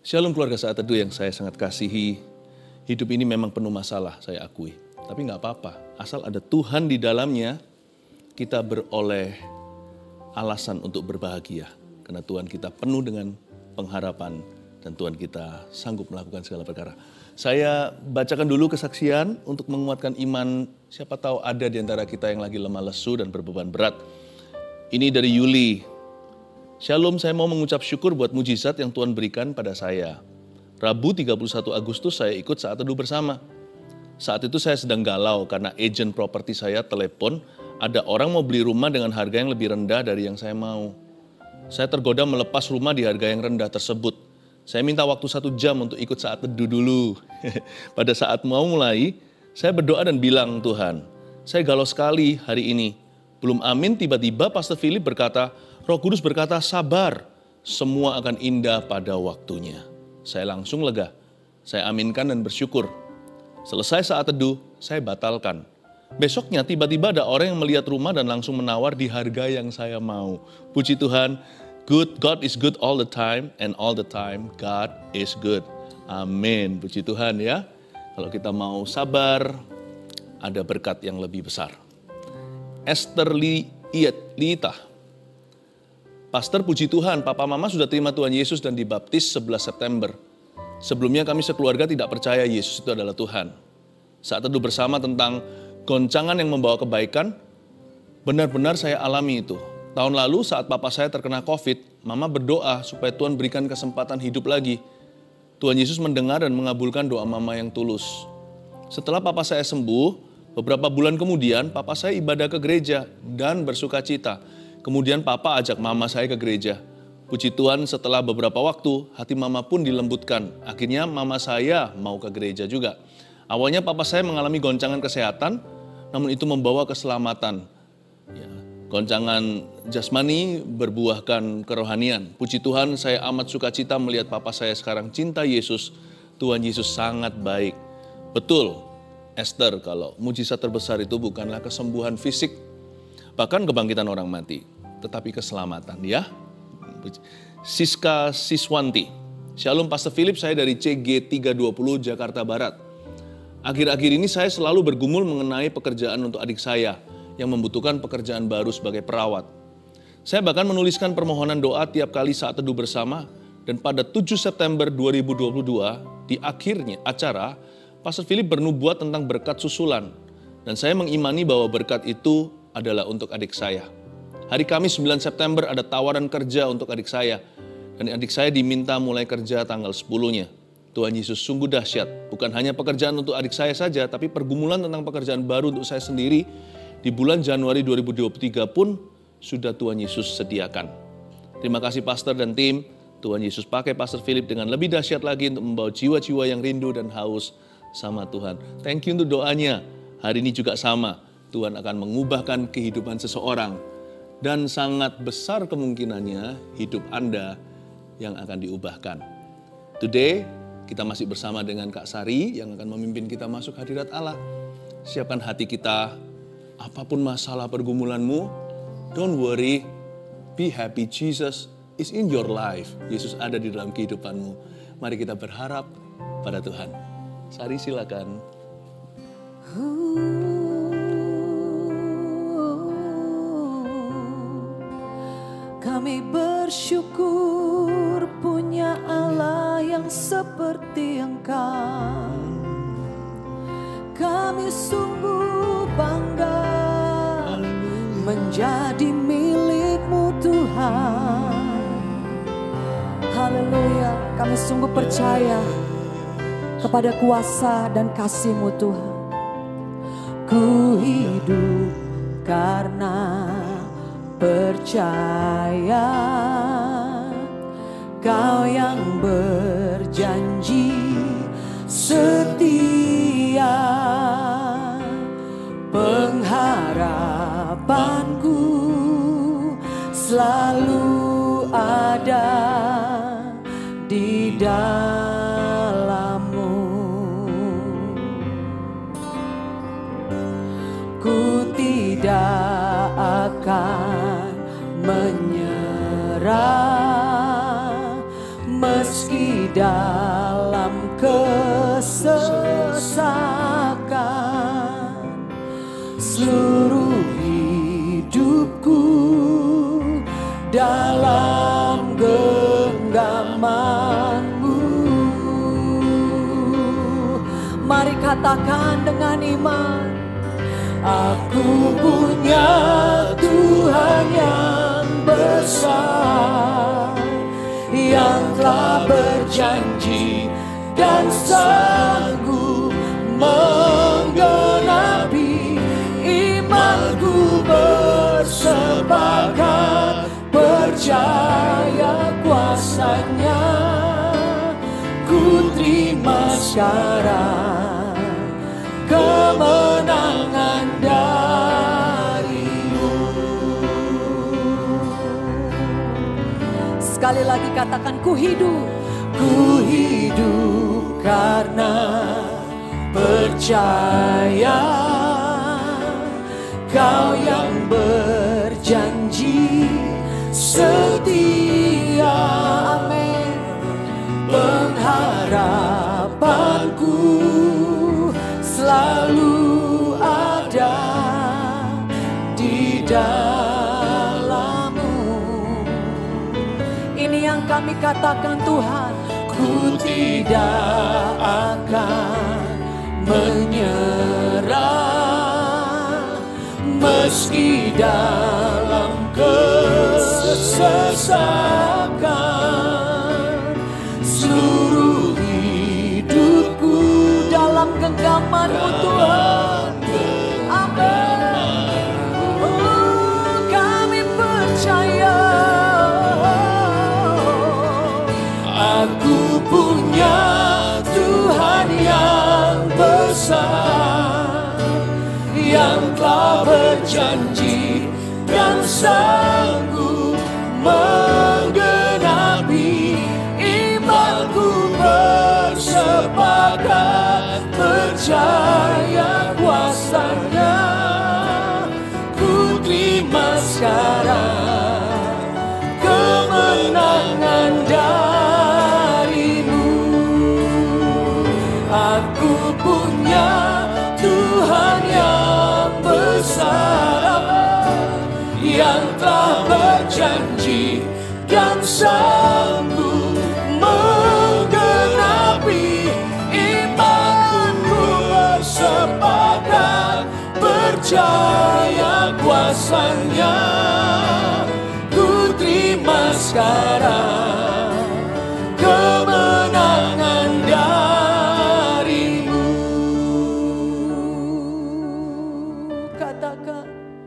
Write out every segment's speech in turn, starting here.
Shalom keluarga Saat Teduh yang saya sangat kasihi. Hidup ini memang penuh masalah, saya akui. Tapi nggak apa-apa, asal ada Tuhan di dalamnya, kita beroleh alasan untuk berbahagia. Karena Tuhan kita penuh dengan pengharapan dan Tuhan kita sanggup melakukan segala perkara. Saya bacakan dulu kesaksian untuk menguatkan iman. Siapa tahu ada di antara kita yang lagi lemah lesu dan berbeban berat. Ini dari Yuli. Shalom, saya mau mengucap syukur buat mujizat yang Tuhan berikan pada saya. Rabu 31 Agustus saya ikut Saat Teduh bersama. Saat itu saya sedang galau karena agen properti saya telepon, ada orang mau beli rumah dengan harga yang lebih rendah dari yang saya mau. Saya tergoda melepas rumah di harga yang rendah tersebut. Saya minta waktu 1 jam untuk ikut Saat Teduh dulu. Pada saat mau mulai, saya berdoa dan bilang, Tuhan, saya galau sekali hari ini. Belum amin, tiba-tiba Pastor Philip berkata, Roh Kudus berkata, sabar, semua akan indah pada waktunya. Saya langsung lega, saya aminkan dan bersyukur. Selesai Saat Teduh, saya batalkan. Besoknya tiba-tiba ada orang yang melihat rumah dan langsung menawar di harga yang saya mau. Puji Tuhan, God is good all the time, and all the time God is good. Amin, puji Tuhan ya. Kalau kita mau sabar, ada berkat yang lebih besar. Esther Lita. Pastor, puji Tuhan, Papa Mama sudah terima Tuhan Yesus dan dibaptis 11 September. Sebelumnya kami sekeluarga tidak percaya Yesus itu adalah Tuhan. Saat Teduh bersama tentang goncangan yang membawa kebaikan, benar-benar saya alami itu. Tahun lalu saat Papa saya terkena COVID, Mama berdoa supaya Tuhan berikan kesempatan hidup lagi. Tuhan Yesus mendengar dan mengabulkan doa Mama yang tulus. Setelah Papa saya sembuh, beberapa bulan kemudian Papa saya ibadah ke gereja dan bersuka cita. Kemudian Papa ajak Mama saya ke gereja. Puji Tuhan setelah beberapa waktu, hati Mama pun dilembutkan. Akhirnya Mama saya mau ke gereja juga. Awalnya Papa saya mengalami goncangan kesehatan, namun itu membawa keselamatan. Ya, goncangan jasmani berbuahkan kerohanian. Puji Tuhan, saya amat sukacita melihat Papa saya sekarang cinta Yesus. Tuhan Yesus sangat baik. Betul, Esther, kalau mujizat terbesar itu bukanlah kesembuhan fisik, bahkan kebangkitan orang mati, tetapi keselamatan ya. Siska Siswanti. Shalom Pastor Philip, saya dari CG 320 Jakarta Barat. Akhir-akhir ini saya selalu bergumul mengenai pekerjaan untuk adik saya yang membutuhkan pekerjaan baru sebagai perawat. Saya bahkan menuliskan permohonan doa tiap kali Saat Teduh bersama, dan pada 7 September 2022 di akhirnya acara, Pastor Philip bernubuat tentang berkat susulan, dan saya mengimani bahwa berkat itu adalah untuk adik saya. Hari Kamis 9 September ada tawaran kerja untuk adik saya. Dan adik saya diminta mulai kerja tanggal 10-nya. Tuhan Yesus sungguh dahsyat. Bukan hanya pekerjaan untuk adik saya saja, tapi pergumulan tentang pekerjaan baru untuk saya sendiri di bulan Januari 2023 pun sudah Tuhan Yesus sediakan. Terima kasih Pastor dan tim. Tuhan Yesus pakai Pastor Philip dengan lebih dahsyat lagi untuk membawa jiwa-jiwa yang rindu dan haus sama Tuhan. Thank you untuk doanya. Hari ini juga sama. Tuhan akan mengubahkan kehidupan seseorang. Dan sangat besar kemungkinannya hidup Anda yang akan diubahkan. Today, kita masih bersama dengan Kak Sari yang akan memimpin kita masuk hadirat Allah. Siapkan hati kita, apapun masalah pergumulanmu, don't worry, be happy, Jesus is in your life. Yesus ada di dalam kehidupanmu. Mari kita berharap pada Tuhan. Sari silakan. Kami bersyukur punya Allah yang seperti Engkau. Kami sungguh bangga menjadi milik-Mu Tuhan. Haleluya, kami sungguh percaya kepada kuasa dan kasih-Mu Tuhan. Ku hidup karena percaya Kau yang berjanji setia, pengharapanku selalu ada di dalam-Mu. Ku tidak akan menyerah meski dalam kesesakan, seluruh hidupku dalam genggaman-Mu. Mari katakan dengan iman, aku punya Tuhan yang besar, yang telah berjanji dan sanggup menggenapi. Imanku bersepakat, percaya kuasa-Nya. Ku terima sekarang kemenangan dari-Mu. Sekali lagi katakan, ku hidup karena percaya. Kau yang berjanji setia, amin. Pengharapanku selalu ada di dalam-Mu. Ini yang kami katakan, Tuhan, ku tidak akan menyerah, meski dalam kesesakan. Seluruh hidupku dalam genggaman-Mu, Tuhan. Amin. Oh, kami percaya. Aku punya Tuhan yang besar, yang telah berjanji dan sanggup menggenapi. Imanku bersepakat, percaya kuasa-Nya. Ku terima sekarang kemenangan dari-Mu. Aku punya Tuhan yang besar, yang telah berjanji dan sanggup menggenapi. Imanku bersepakat, percaya kuasa-Nya. Ku terima sekarang kemenangan dari-Mu. Katakan,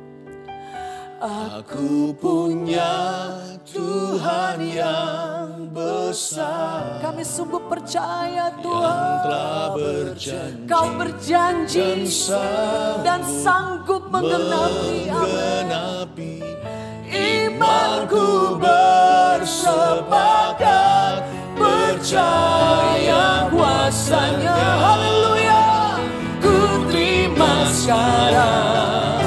aku punya Tuhan yang besar. Kami sungguh percaya, Tuhan, yang telah berjanji Kau berjanji dan sanggup menggenapi. Imanku bersepakat, percaya kuasa-Nya. Haleluya. Ku terima sekarang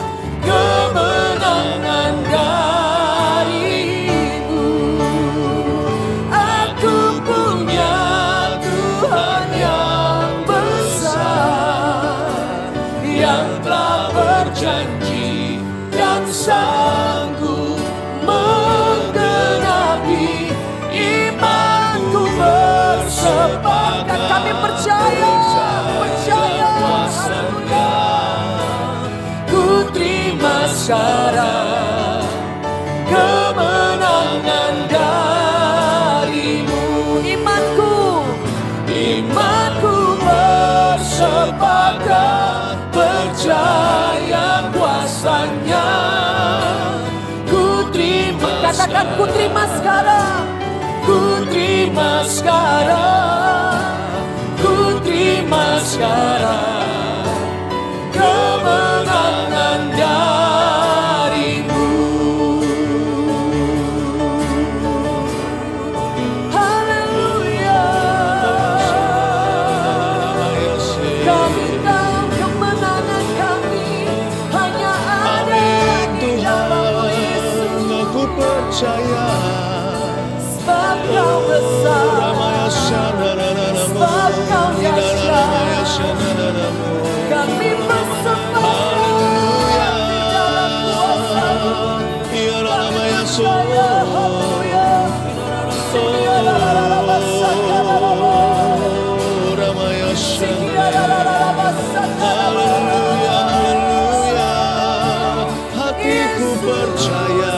kemenangan dari-Mu. Aku punya Tuhan yang besar, yang telah berjanji dan sanggup menggenapi. Imanku bersepakat, kami percaya. Haleluya. Ku terima sekarang kemenangan dari-Mu. Imanku bersepakat, percaya kuasa-Nya. Ku terima. Katakan, ku terima sekarang. Ku terima sekarang. Ku terima sekarang kemenangan dari-Mu. Haleluya. Kami tahu kemenangan kami hanya ada di dalam Yesus. Aku percaya Sebab Kau besar, sebab Kau dahsyat. Kami bersembahkan di dalam kuasa-Mu. Percaya, haleluya. Haleluya, haleluya. Hatiku percaya,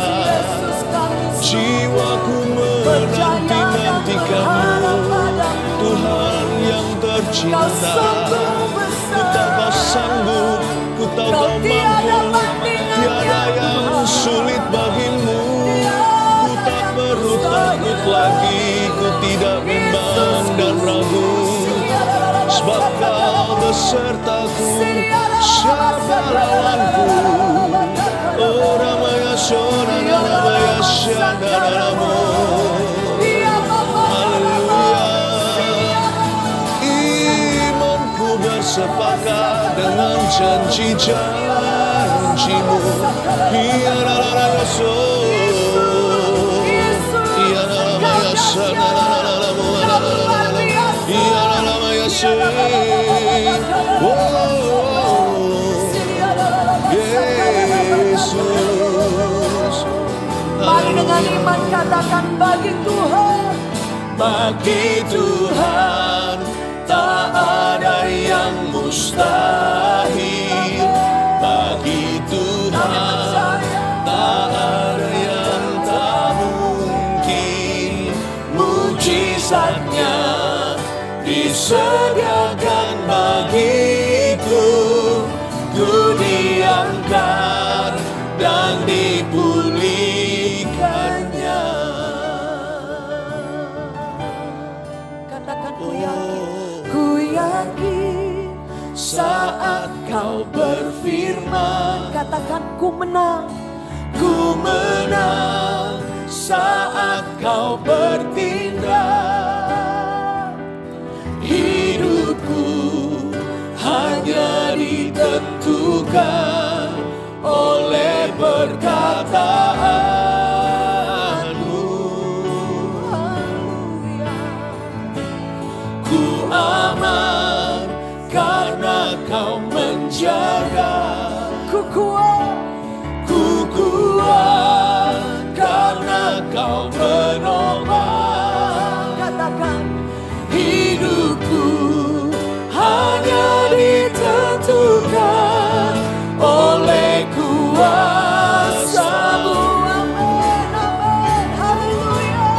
jiwaku menanti-nantikan-Mu, Tuhan yang tercinta. Ku tahu Kau sanggup, ku tahu Kau mampu, tiada yang sulit bagimu. Ku tak perlu takut lagi, ku tidak bimbang dan ragu, sebab Kau besertaku, siapa lawanku? Oh Ramaya Shona Ramaya Shandaramo. Haleluya. Imanku bersepakat dengan janji-janji-Mu. Iya Ramaya Shona. Iya Ramaya Shandaramo. Iya Ramaya Shona. Yesus. Mari dengan iman katakan bagi Tuhan. Bagi Tuhan tak ada yang mustahil. Bagi Tuhan tak ada yang tak mungkin. Mujizatnya disediakan bagiku. Ku diangkat dan dipulihkannya. Katakan ku yakin saat Kau berfirman. Katakan ku menang saat Kau bertindak. Hidupku hanya ditentukan oleh perkataan-Mu. Ku aman karena Kau menjaga. ku kuat karena Kau menolong. katakan Hidupku hanya ditentukan oleh kuasa-Mu. amin, amin, haleluya.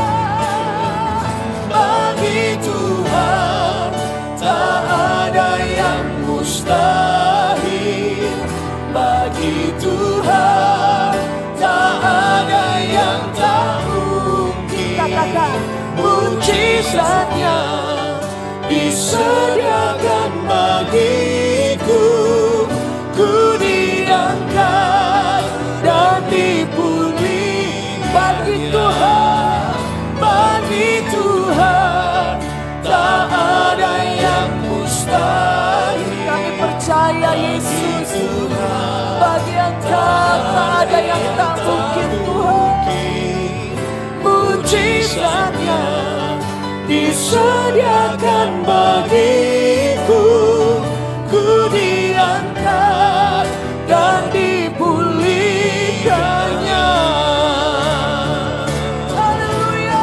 Bagi Tuhan tak ada yang mustahil. Bagi Tuhan tak ada yang tak mungkin. Katakan Mujizatnya disediakan bagiku. Ku diangkat dan dipulihkan. Bagi Tuhan tak ada yang mustahil. kami percaya Yesus. Bagi Engkau tak ada yang tak mungkin Tuhan. Mujizatnya disediakan bagiku. Ku diangkat dan dipulihkannya. Haleluya.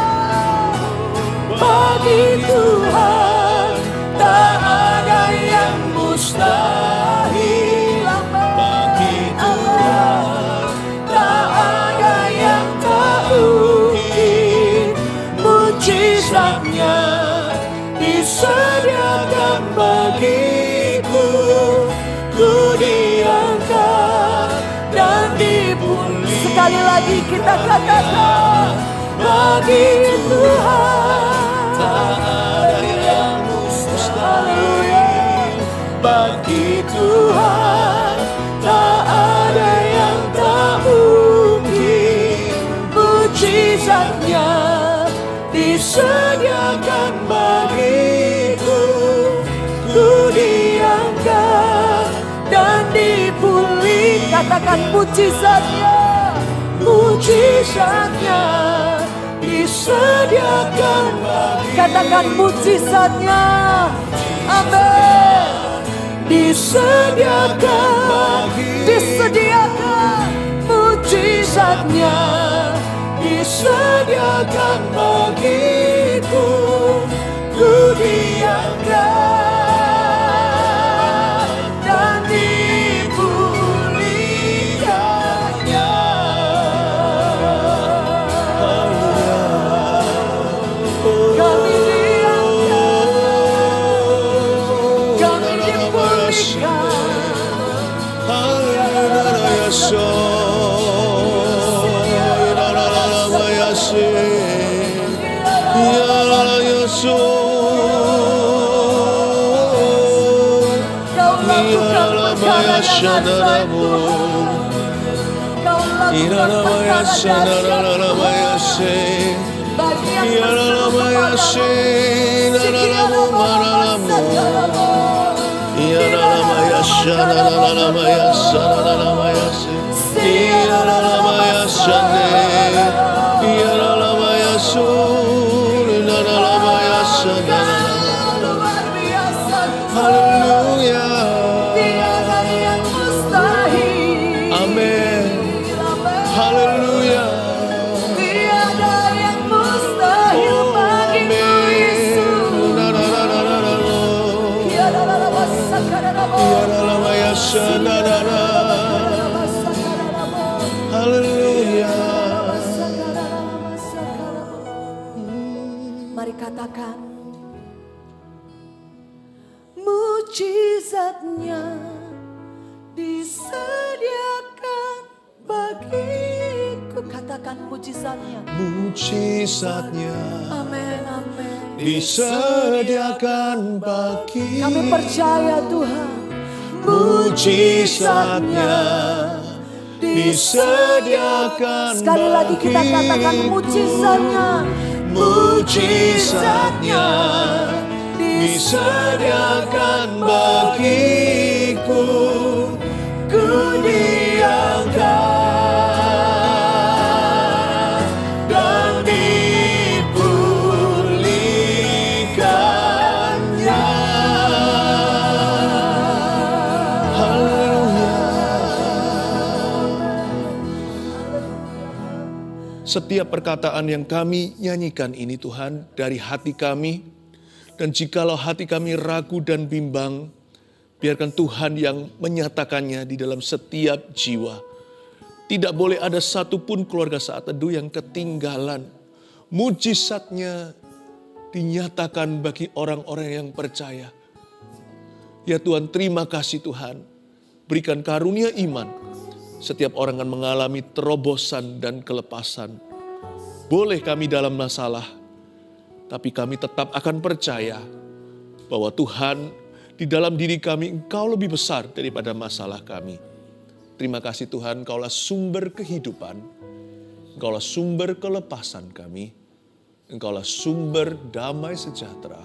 Bagi Tuhan tak ada yang mustahil. Bagi Tuhan tak ada yang tak mungkin. Mujizatnya disediakan bagiku. Ku diangkat dan dipulihkan. Sekali lagi kita katakan Bagi Tuhan tak ada yang mustahil. Bagi Tuhan tak ada yang tak mungkin. Mujizatnya disediakan bagiku. Ku diangkat dan dipulihkan. katakan mujizatnya Mujizatnya disediakan. Katakan mujizatnya. Amin. Disediakan, disediakan mujizatnya, disediakan bagiku, ku diangkat dan dipulihkannya. Kami diangkat, kami dipulihkan. Kau lakukan perkara yang ajaib. Kau lakukan perkara dahsyat. Bagi yang berseru kepadamu, Sikiara Mama Haleluya. tiada yang mustahil. Amin. Haleluya. Tiada yang mustahil bagimu, Yesus. Tiada Haleluya. Mari katakan, mujizatnya disediakan bagiku. Katakan mujizatnya. Mujizatnya Amin, amin. disediakan bagi Kami percaya Tuhan. mujizatnya disediakan Sekali lagi kita katakan mujizatnya. Mujizatnya disediakan bagiku, ku diangkat dan dipulihkannya. Haleluya. Setiap perkataan yang kami nyanyikan ini Tuhan dari hati kami, dan jikalau hati kami ragu dan bimbang, biarkan Tuhan yang menyatakannya di dalam setiap jiwa. Tidak boleh ada satupun keluarga saat teduh yang ketinggalan. Mujizatnya dinyatakan bagi orang-orang yang percaya. Ya Tuhan, terima kasih Tuhan. Berikan karunia iman. Setiap orang akan mengalami terobosan dan kelepasan. Boleh kami dalam masalah, tapi kami tetap akan percaya bahwa Tuhan di dalam diri kami Engkau lebih besar daripada masalah kami. Terima kasih Tuhan, Engkaulah sumber kehidupan, Engkaulah sumber kelepasan kami, Engkaulah sumber damai sejahtera,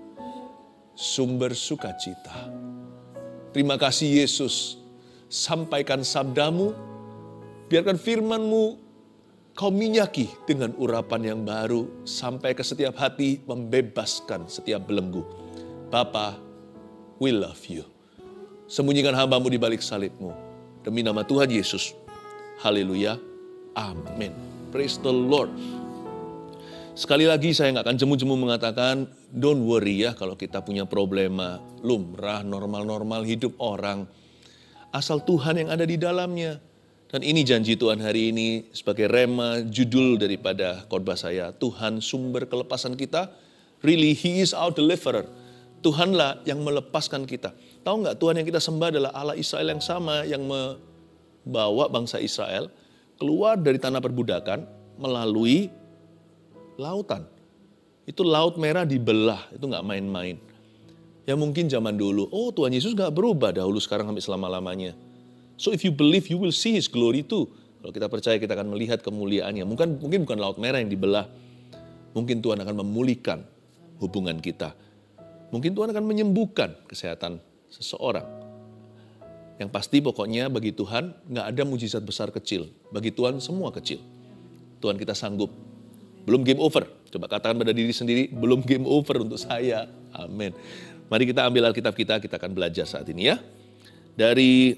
sumber sukacita. Terima kasih Yesus, sampaikan sabdamu, biarkan firman-Mu Kau minyaki dengan urapan yang baru sampai ke setiap hati, membebaskan setiap belenggu. Bapa, we love you. Sembunyikan hamba-Mu di balik salib-Mu. Demi nama Tuhan Yesus. Haleluya. Amin. Praise the Lord. Sekali lagi saya nggak akan jemu-jemu mengatakan, don't worry ya kalau kita punya problema lumrah, normal-normal hidup orang. Asal Tuhan yang ada di dalamnya. Dan ini janji Tuhan hari ini sebagai rema judul daripada khotbah saya. Tuhan sumber kelepasan kita. Really, He is our deliverer. Tuhanlah yang melepaskan kita. Tahu nggak Tuhan yang kita sembah adalah Allah Israel yang sama yang membawa bangsa Israel keluar dari tanah perbudakan melalui lautan. Itu laut merah dibelah, itu nggak main-main. Ya mungkin zaman dulu, oh Tuhan Yesus nggak berubah dahulu sekarang sampai selama-lamanya. So if you believe, you will see His glory too. Kalau kita percaya, kita akan melihat kemuliaannya. Mungkin bukan laut merah yang dibelah. Mungkin Tuhan akan memulihkan hubungan kita. Mungkin Tuhan akan menyembuhkan kesehatan seseorang. Yang pasti pokoknya bagi Tuhan, nggak ada mujizat besar kecil. Bagi Tuhan semua kecil. Tuhan kita sanggup Belum game over. Coba katakan pada diri sendiri, belum game over untuk saya. Amin. Mari kita ambil Alkitab kita akan belajar saat ini ya. Dari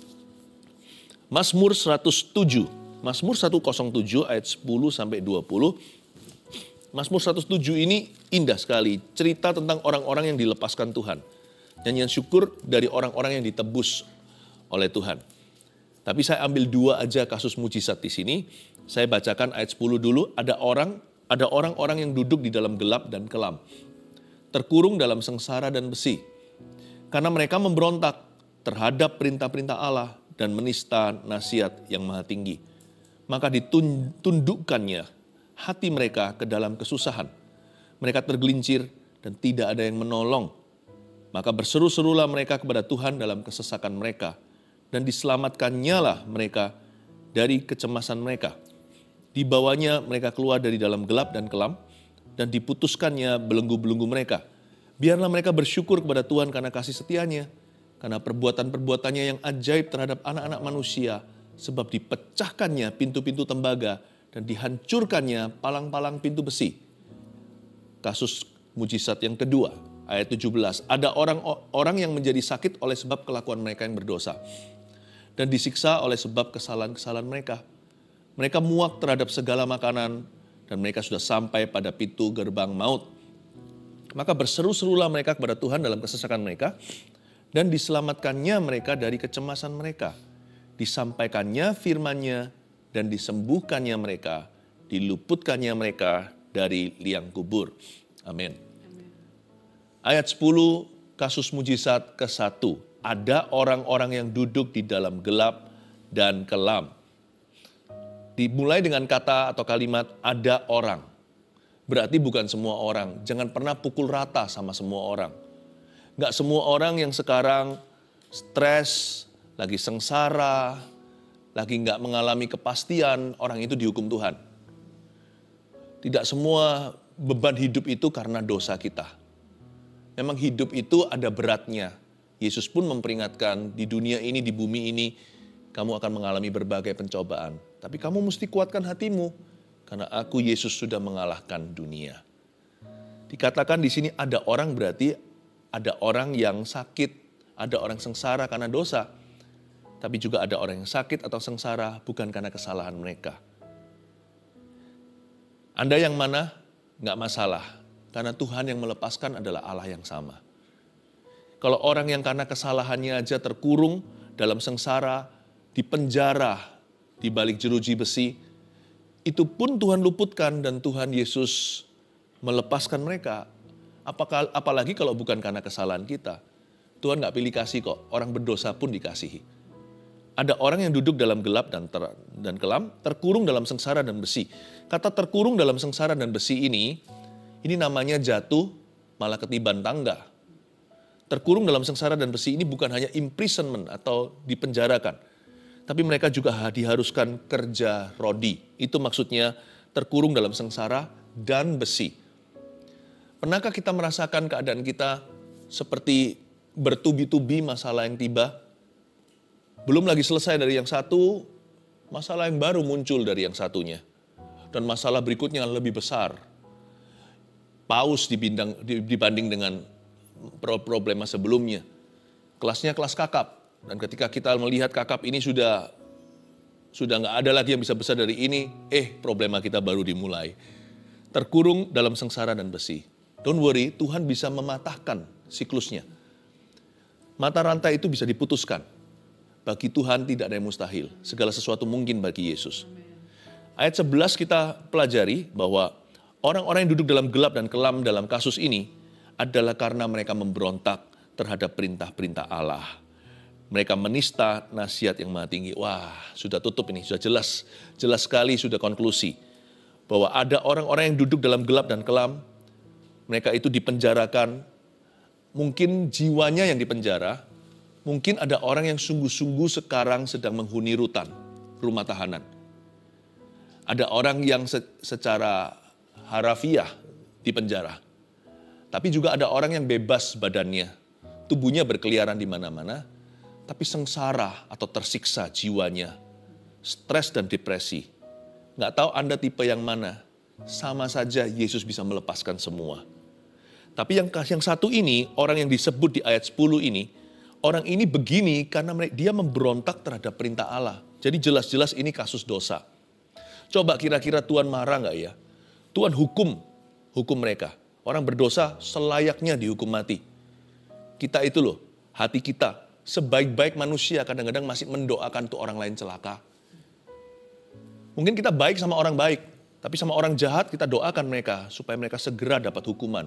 Mazmur 107. Mazmur 107 ayat 10 sampai 20. Mazmur 107 ini indah sekali. Cerita tentang orang-orang yang dilepaskan Tuhan. Nyanyian syukur dari orang-orang yang ditebus oleh Tuhan. Tapi saya ambil 2 aja kasus mujizat di sini. Saya bacakan ayat 10 dulu. Ada orang-orang yang duduk di dalam gelap dan kelam, terkurung dalam sengsara dan besi. Karena mereka memberontak terhadap perintah-perintah Allah dan menista nasihat yang maha tinggi. Maka ditundukkannya hati mereka ke dalam kesusahan. Mereka tergelincir dan tidak ada yang menolong. Maka berseru-serulah mereka kepada Tuhan dalam kesesakan mereka. Dan diselamatkannya lah mereka dari kecemasan mereka. Dibawanya mereka keluar dari dalam gelap dan kelam, dan diputuskannya belenggu-belenggu mereka. Biarlah mereka bersyukur kepada Tuhan karena kasih setianya, karena perbuatan-perbuatannya yang ajaib terhadap anak-anak manusia, sebab dipecahkannya pintu-pintu tembaga, dan dihancurkannya palang-palang pintu besi. Kasus mujizat yang kedua, ayat 17. Ada orang yang menjadi sakit oleh sebab kelakuan mereka yang berdosa, dan disiksa oleh sebab kesalahan-kesalahan mereka. Mereka muak terhadap segala makanan, dan mereka sudah sampai pada pintu gerbang maut. Maka berseru-serulah mereka kepada Tuhan dalam kesesakan mereka, dan diselamatkannya mereka dari kecemasan mereka. Disampaikannya firman-Nya, dan disembuhkannya mereka, diluputkannya mereka dari liang kubur. Amin. Ayat 10, kasus mujizat ke-1. Ada orang-orang yang duduk di dalam gelap dan kelam. Dimulai dengan kata atau kalimat ada orang. Berarti bukan semua orang. Jangan pernah pukul rata sama semua orang. Nggak semua orang yang sekarang stres, lagi sengsara, lagi nggak mengalami kepastian, orang itu dihukum Tuhan. Tidak semua beban hidup itu karena dosa kita. Memang hidup itu ada beratnya. Yesus pun memperingatkan di dunia ini, di bumi ini, kamu akan mengalami berbagai pencobaan. Tapi kamu mesti kuatkan hatimu, karena aku Yesus sudah mengalahkan dunia. Dikatakan di sini ada orang berarti ada orang yang sakit, ada orang sengsara karena dosa. Tapi juga ada orang yang sakit atau sengsara bukan karena kesalahan mereka. Anda yang mana? Nggak masalah, karena Tuhan yang melepaskan adalah Allah yang sama. Kalau orang yang karena kesalahannya aja terkurung dalam sengsara, di penjara, di balik jeruji besi, itu pun Tuhan luputkan dan Tuhan Yesus melepaskan mereka. Apalagi kalau bukan karena kesalahan kita. Tuhan gak pilih kasih kok, orang berdosa pun dikasihi. Ada orang yang duduk dalam gelap dan kelam, terkurung dalam sengsara dan besi. Kata terkurung dalam sengsara dan besi ini namanya jatuh malah ketiban tangga. Terkurung dalam sengsara dan besi ini bukan hanya imprisonment atau dipenjarakan. Tapi mereka juga diharuskan kerja rodi. Itu maksudnya terkurung dalam sengsara dan besi. Pernahkah kita merasakan keadaan kita seperti bertubi-tubi masalah yang tiba? Belum lagi selesai dari yang satu, masalah yang baru muncul dari yang satunya. Dan masalah berikutnya lebih besar. Paus dibanding dengan problema sebelumnya. Kelasnya kelas kakap. Dan ketika kita melihat kakap ini sudah nggak ada lagi yang bisa besar dari ini, problema kita baru dimulai. Terkurung dalam sengsara dan besi. Don't worry, Tuhan bisa mematahkan siklusnya. Mata rantai itu bisa diputuskan. Bagi Tuhan tidak ada yang mustahil. Segala sesuatu mungkin bagi Yesus. Ayat 11 kita pelajari bahwa orang-orang yang duduk dalam gelap dan kelam dalam kasus ini adalah karena mereka memberontak terhadap perintah-perintah Allah. Mereka menista nasihat yang maha tinggi. Wah, sudah tutup ini, sudah jelas. Jelas sekali sudah konklusi. Bahwa ada orang-orang yang duduk dalam gelap dan kelam. Mereka itu dipenjarakan. Mungkin jiwanya yang dipenjara. Mungkin ada orang yang sungguh-sungguh sekarang sedang menghuni rutan, rumah tahanan. Ada orang yang secara harafiah dipenjara. Tapi juga ada orang yang bebas badannya. Tubuhnya berkeliaran di mana-mana. Tapi sengsara atau tersiksa jiwanya, stres dan depresi. Nggak tahu Anda tipe yang mana. sama saja Yesus bisa melepaskan semua. Tapi yang satu ini, orang yang disebut di ayat 10 ini, orang ini begini karena dia memberontak terhadap perintah Allah. Jadi jelas-jelas ini kasus dosa. Coba kira-kira Tuhan marah nggak ya? Tuhan hukum mereka. Orang berdosa selayaknya dihukum mati. Kita itu loh, hati kita sebaik-baik manusia kadang-kadang masih mendoakan tuh orang lain celaka. Mungkin kita baik sama orang baik, tapi sama orang jahat kita doakan mereka supaya mereka segera dapat hukuman.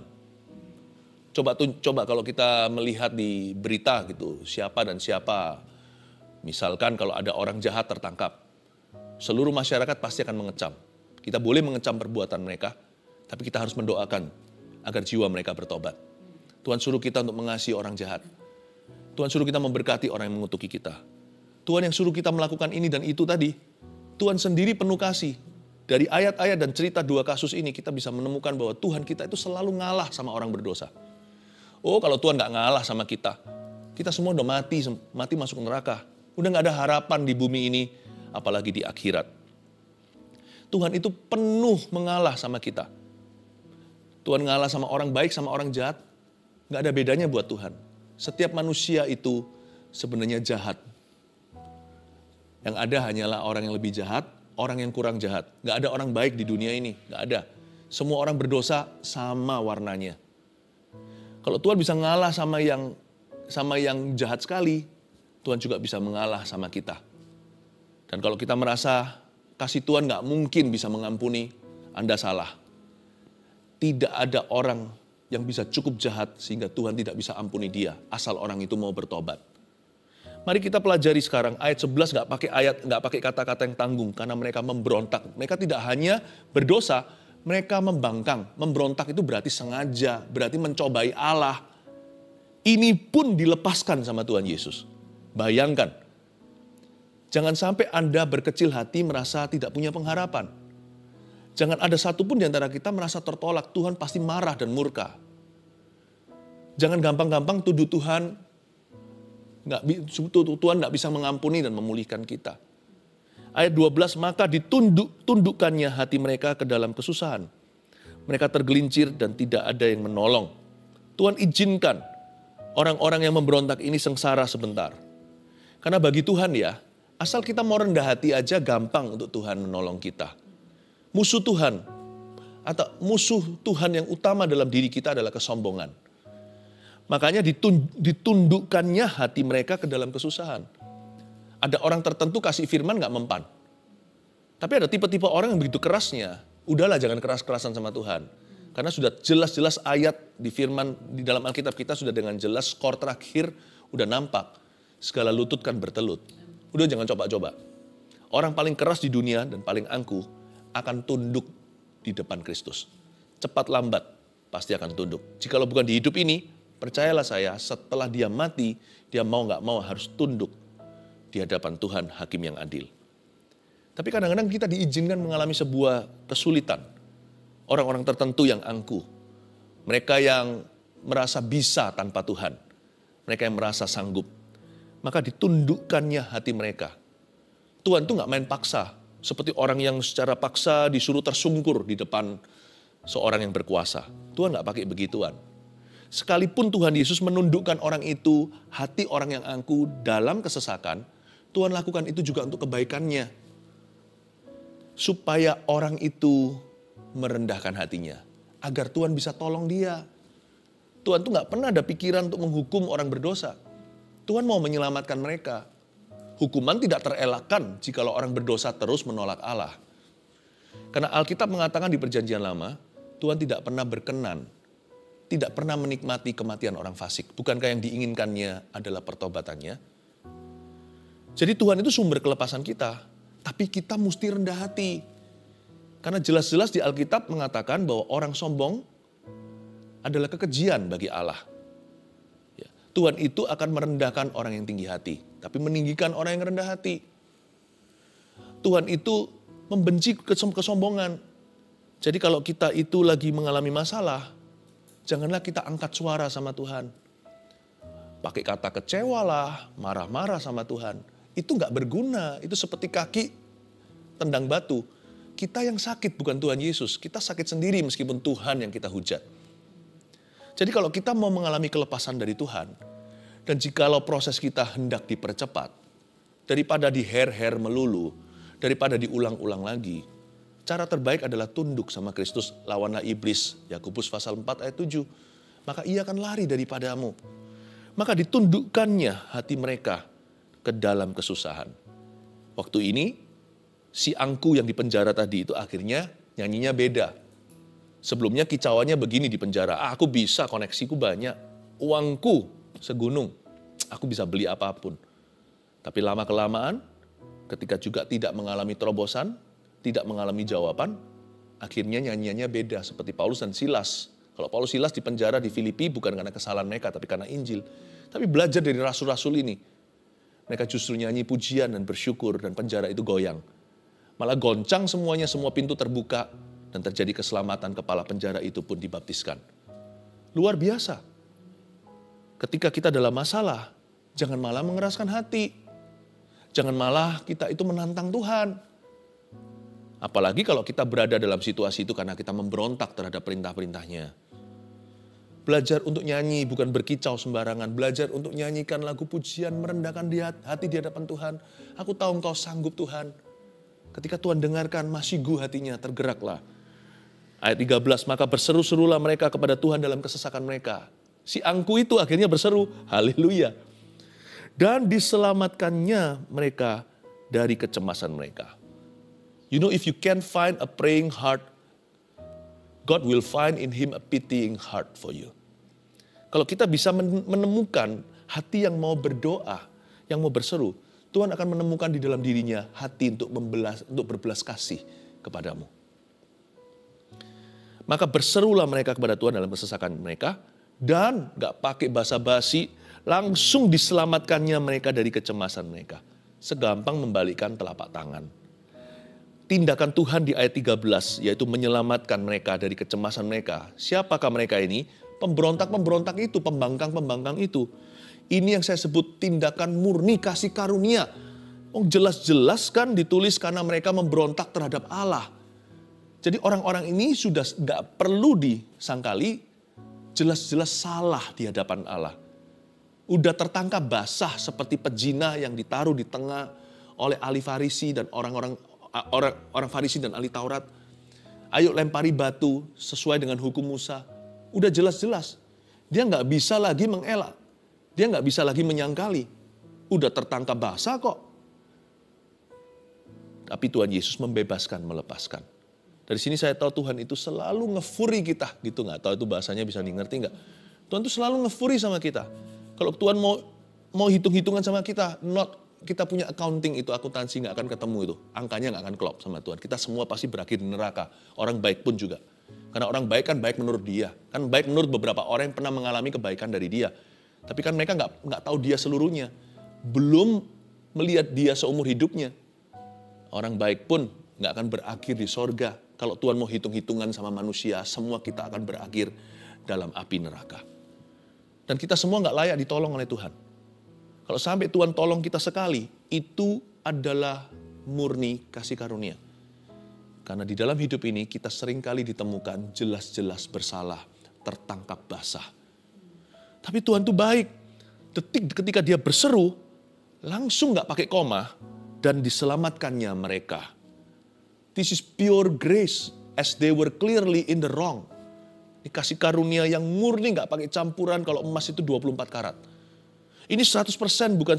Coba kalau kita melihat di berita gitu, siapa dan siapa. Misalkan kalau ada orang jahat tertangkap, seluruh masyarakat pasti akan mengecam. Kita boleh mengecam perbuatan mereka, tapi kita harus mendoakan agar jiwa mereka bertobat. Tuhan suruh kita untuk mengasihi orang jahat. Tuhan suruh kita memberkati orang yang mengutuki kita. Tuhan yang suruh kita melakukan ini dan itu tadi. Tuhan sendiri penuh kasih. Dari ayat-ayat dan cerita dua kasus ini kita bisa menemukan bahwa Tuhan kita itu selalu ngalah sama orang berdosa. Oh, kalau Tuhan gak ngalah sama kita, kita semua udah mati masuk neraka. Udah gak ada harapan di bumi ini, apalagi di akhirat. Tuhan itu penuh mengalah sama kita. Tuhan ngalah sama orang baik, sama orang jahat. Gak ada bedanya buat Tuhan. Setiap manusia itu sebenarnya jahat. Yang ada hanyalah orang yang lebih jahat, orang yang kurang jahat. Gak ada orang baik di dunia ini, gak ada. Semua orang berdosa sama warnanya. Kalau Tuhan bisa ngalah sama yang jahat sekali, Tuhan juga bisa mengalah sama kita. Dan kalau kita merasa kasih Tuhan gak mungkin bisa mengampuni, Anda salah. Tidak ada orang yang bisa cukup jahat sehingga Tuhan tidak bisa ampuni dia, asal orang itu mau bertobat. Mari kita pelajari sekarang ayat 11 gak pakai kata-kata yang tanggung karena mereka memberontak. Mereka tidak hanya berdosa, mereka membangkang. Memberontak itu berarti sengaja, berarti mencobai Allah. Ini pun dilepaskan sama Tuhan Yesus. Bayangkan, jangan sampai Anda berkecil hati merasa tidak punya pengharapan. Jangan ada satupun di antara kita merasa tertolak, Tuhan pasti marah dan murka. Jangan gampang-gampang tuduh Tuhan, Tuhan nggak bisa mengampuni dan memulihkan kita. Ayat 12, maka ditundukkannya hati mereka ke dalam kesusahan. Mereka tergelincir dan tidak ada yang menolong. Tuhan izinkan orang-orang yang memberontak ini sengsara sebentar. Karena bagi Tuhan ya, asal kita mau rendah hati aja gampang untuk Tuhan menolong kita. Musuh Tuhan atau musuh Tuhan yang utama dalam diri kita adalah kesombongan. Makanya ditundukkannya hati mereka ke dalam kesusahan. Ada orang tertentu kasih firman gak mempan. Tapi ada tipe-tipe orang yang begitu kerasnya. Udahlah jangan keras-kerasan sama Tuhan. Karena sudah jelas-jelas ayat di firman di dalam Alkitab kita sudah dengan jelas skor terakhir udah nampak. Segala lutut kan bertelut. Udah jangan coba-coba. Orang paling keras di dunia dan paling angkuh akan tunduk di depan Kristus. Cepat lambat pasti akan tunduk. Jikalau bukan di hidup ini, percayalah saya, setelah dia mati, dia mau gak mau harus tunduk di hadapan Tuhan, Hakim yang adil. Tapi kadang-kadang kita diizinkan mengalami sebuah kesulitan. Orang-orang tertentu yang angkuh. Mereka yang merasa bisa tanpa Tuhan. Mereka yang merasa sanggup. Maka ditundukkannya hati mereka. Tuhan tuh gak main paksa. Seperti orang yang secara paksa disuruh tersungkur di depan seorang yang berkuasa. Tuhan gak pakai begituan. Sekalipun Tuhan Yesus menundukkan orang itu, hati orang yang angkuh dalam kesesakan, Tuhan lakukan itu juga untuk kebaikannya. Supaya orang itu merendahkan hatinya. Agar Tuhan bisa tolong dia. Tuhan tuh gak pernah ada pikiran untuk menghukum orang berdosa. Tuhan mau menyelamatkan mereka. Hukuman tidak terelakkan jikalau orang berdosa terus menolak Allah. Karena Alkitab mengatakan di Perjanjian Lama, Tuhan tidak pernah berkenan, tidak pernah menikmati kematian orang fasik. Bukankah yang diinginkannya adalah pertobatannya? Jadi Tuhan itu sumber kelepasan kita, tapi kita mesti rendah hati. Karena jelas-jelas di Alkitab mengatakan bahwa orang sombong adalah kekejian bagi Allah. Tuhan itu akan merendahkan orang yang tinggi hati, tapi meninggikan orang yang rendah hati. Tuhan itu membenci kesombongan. Jadi kalau kita itu lagi mengalami masalah, janganlah kita angkat suara sama Tuhan. Pakai kata kecewa lah, marah-marah sama Tuhan. Itu gak berguna, itu seperti kaki tendang batu. Kita yang sakit bukan Tuhan Yesus. Kita sakit sendiri meskipun Tuhan yang kita hujat. Jadi kalau kita mau mengalami kelepasan dari Tuhan, dan jikalau proses kita hendak dipercepat, daripada diher-her melulu, daripada diulang-ulang lagi, cara terbaik adalah tunduk sama Kristus, lawanlah iblis. Yakobus pasal 4 ayat 7. Maka ia akan lari daripadamu. Maka ditundukkannya hati mereka ke dalam kesusahan. Waktu ini, si angku yang di penjara tadi itu akhirnya nyanyinya beda. Sebelumnya kicauannya begini di penjara, aku bisa, koneksiku banyak, uangku segunung, aku bisa beli apapun. Tapi lama-kelamaan, ketika juga tidak mengalami terobosan, tidak mengalami jawaban, akhirnya nyanyiannya beda seperti Paulus dan Silas. Kalau Paulus Silas di penjara di Filipi bukan karena kesalahan mereka, tapi karena Injil. Tapi belajar dari rasul-rasul ini, mereka justru nyanyi pujian dan bersyukur dan penjara itu goyang. Malah goncang semuanya, semua pintu terbuka dan terjadi keselamatan, kepala penjara itu pun dibaptiskan. Luar biasa. Ketika kita dalam masalah, jangan malah mengeraskan hati. Jangan malah kita itu menantang Tuhan. Apalagi kalau kita berada dalam situasi itu karena kita memberontak terhadap perintah-perintahnya. Belajar untuk nyanyi, bukan berkicau sembarangan. Belajar untuk nyanyikan lagu pujian, merendahkan hati di hadapan Tuhan. Aku tahu Engkau sanggup Tuhan. Ketika Tuhan dengarkan, masyigu hatinya, tergeraklah. Ayat 13, maka berseru-serulah mereka kepada Tuhan dalam kesesakan mereka. Si angku itu akhirnya berseru, haleluya. Dan diselamatkannya mereka dari kecemasan mereka. You know, if you can find a praying heart, God will find in him a pitying heart for you. Kalau kita bisa menemukan hati yang mau berdoa, yang mau berseru, Tuhan akan menemukan di dalam dirinya hati untuk berbelas kasih kepadamu. Maka berserulah mereka kepada Tuhan dalam kesesakan mereka, dan gak pakai basa-basi, langsung diselamatkannya mereka dari kecemasan mereka. Segampang membalikkan telapak tangan. Tindakan Tuhan di ayat 13, yaitu menyelamatkan mereka dari kecemasan mereka. Siapakah mereka ini? Pemberontak-pemberontak itu, pembangkang-pembangkang itu. Ini yang saya sebut tindakan murni kasih karunia. Jelas-jelas kan ditulis karena mereka memberontak terhadap Allah. Jadi orang-orang ini sudah gak perlu disangkali, jelas-jelas salah di hadapan Allah. Udah tertangkap basah seperti pezina yang ditaruh di tengah oleh ahli Farisi dan orang Farisi dan ahli Taurat. Ayo lempari batu sesuai dengan hukum Musa. Udah jelas-jelas. Dia gak bisa lagi mengelak. Dia gak bisa lagi menyangkali. Udah tertangkap basah kok. Tapi Tuhan Yesus membebaskan, melepaskan. Dari sini saya tahu Tuhan itu selalu ngefuri kita. Gitu gak tahu itu bahasanya bisa ngerti gak? Tuhan itu selalu ngefuri sama kita. Kalau Tuhan mau hitung-hitungan sama kita, kita punya accounting itu, akuntansi gak akan ketemu itu. Angkanya gak akan klop sama Tuhan. Kita semua pasti berakhir di neraka. Orang baik pun juga. Karena orang baik kan baik menurut dia. Kan baik menurut beberapa orang yang pernah mengalami kebaikan dari dia. Tapi kan mereka gak tahu dia seluruhnya. Belum melihat dia seumur hidupnya. Orang baik pun gak akan berakhir di sorga. Kalau Tuhan mau hitung-hitungan sama manusia, semua kita akan berakhir dalam api neraka. Dan kita semua gak layak ditolong oleh Tuhan. Kalau sampai Tuhan tolong kita sekali, itu adalah murni kasih karunia. Karena di dalam hidup ini kita seringkali ditemukan jelas-jelas bersalah, tertangkap basah. Tapi Tuhan itu baik. Detik ketika dia berseru, langsung gak pakai koma, dan diselamatkannya mereka. This is pure grace, as they were clearly in the wrong. Ini kasih karunia yang murni, gak pakai campuran. Kalau emas itu 24 karat. Ini 100% bukan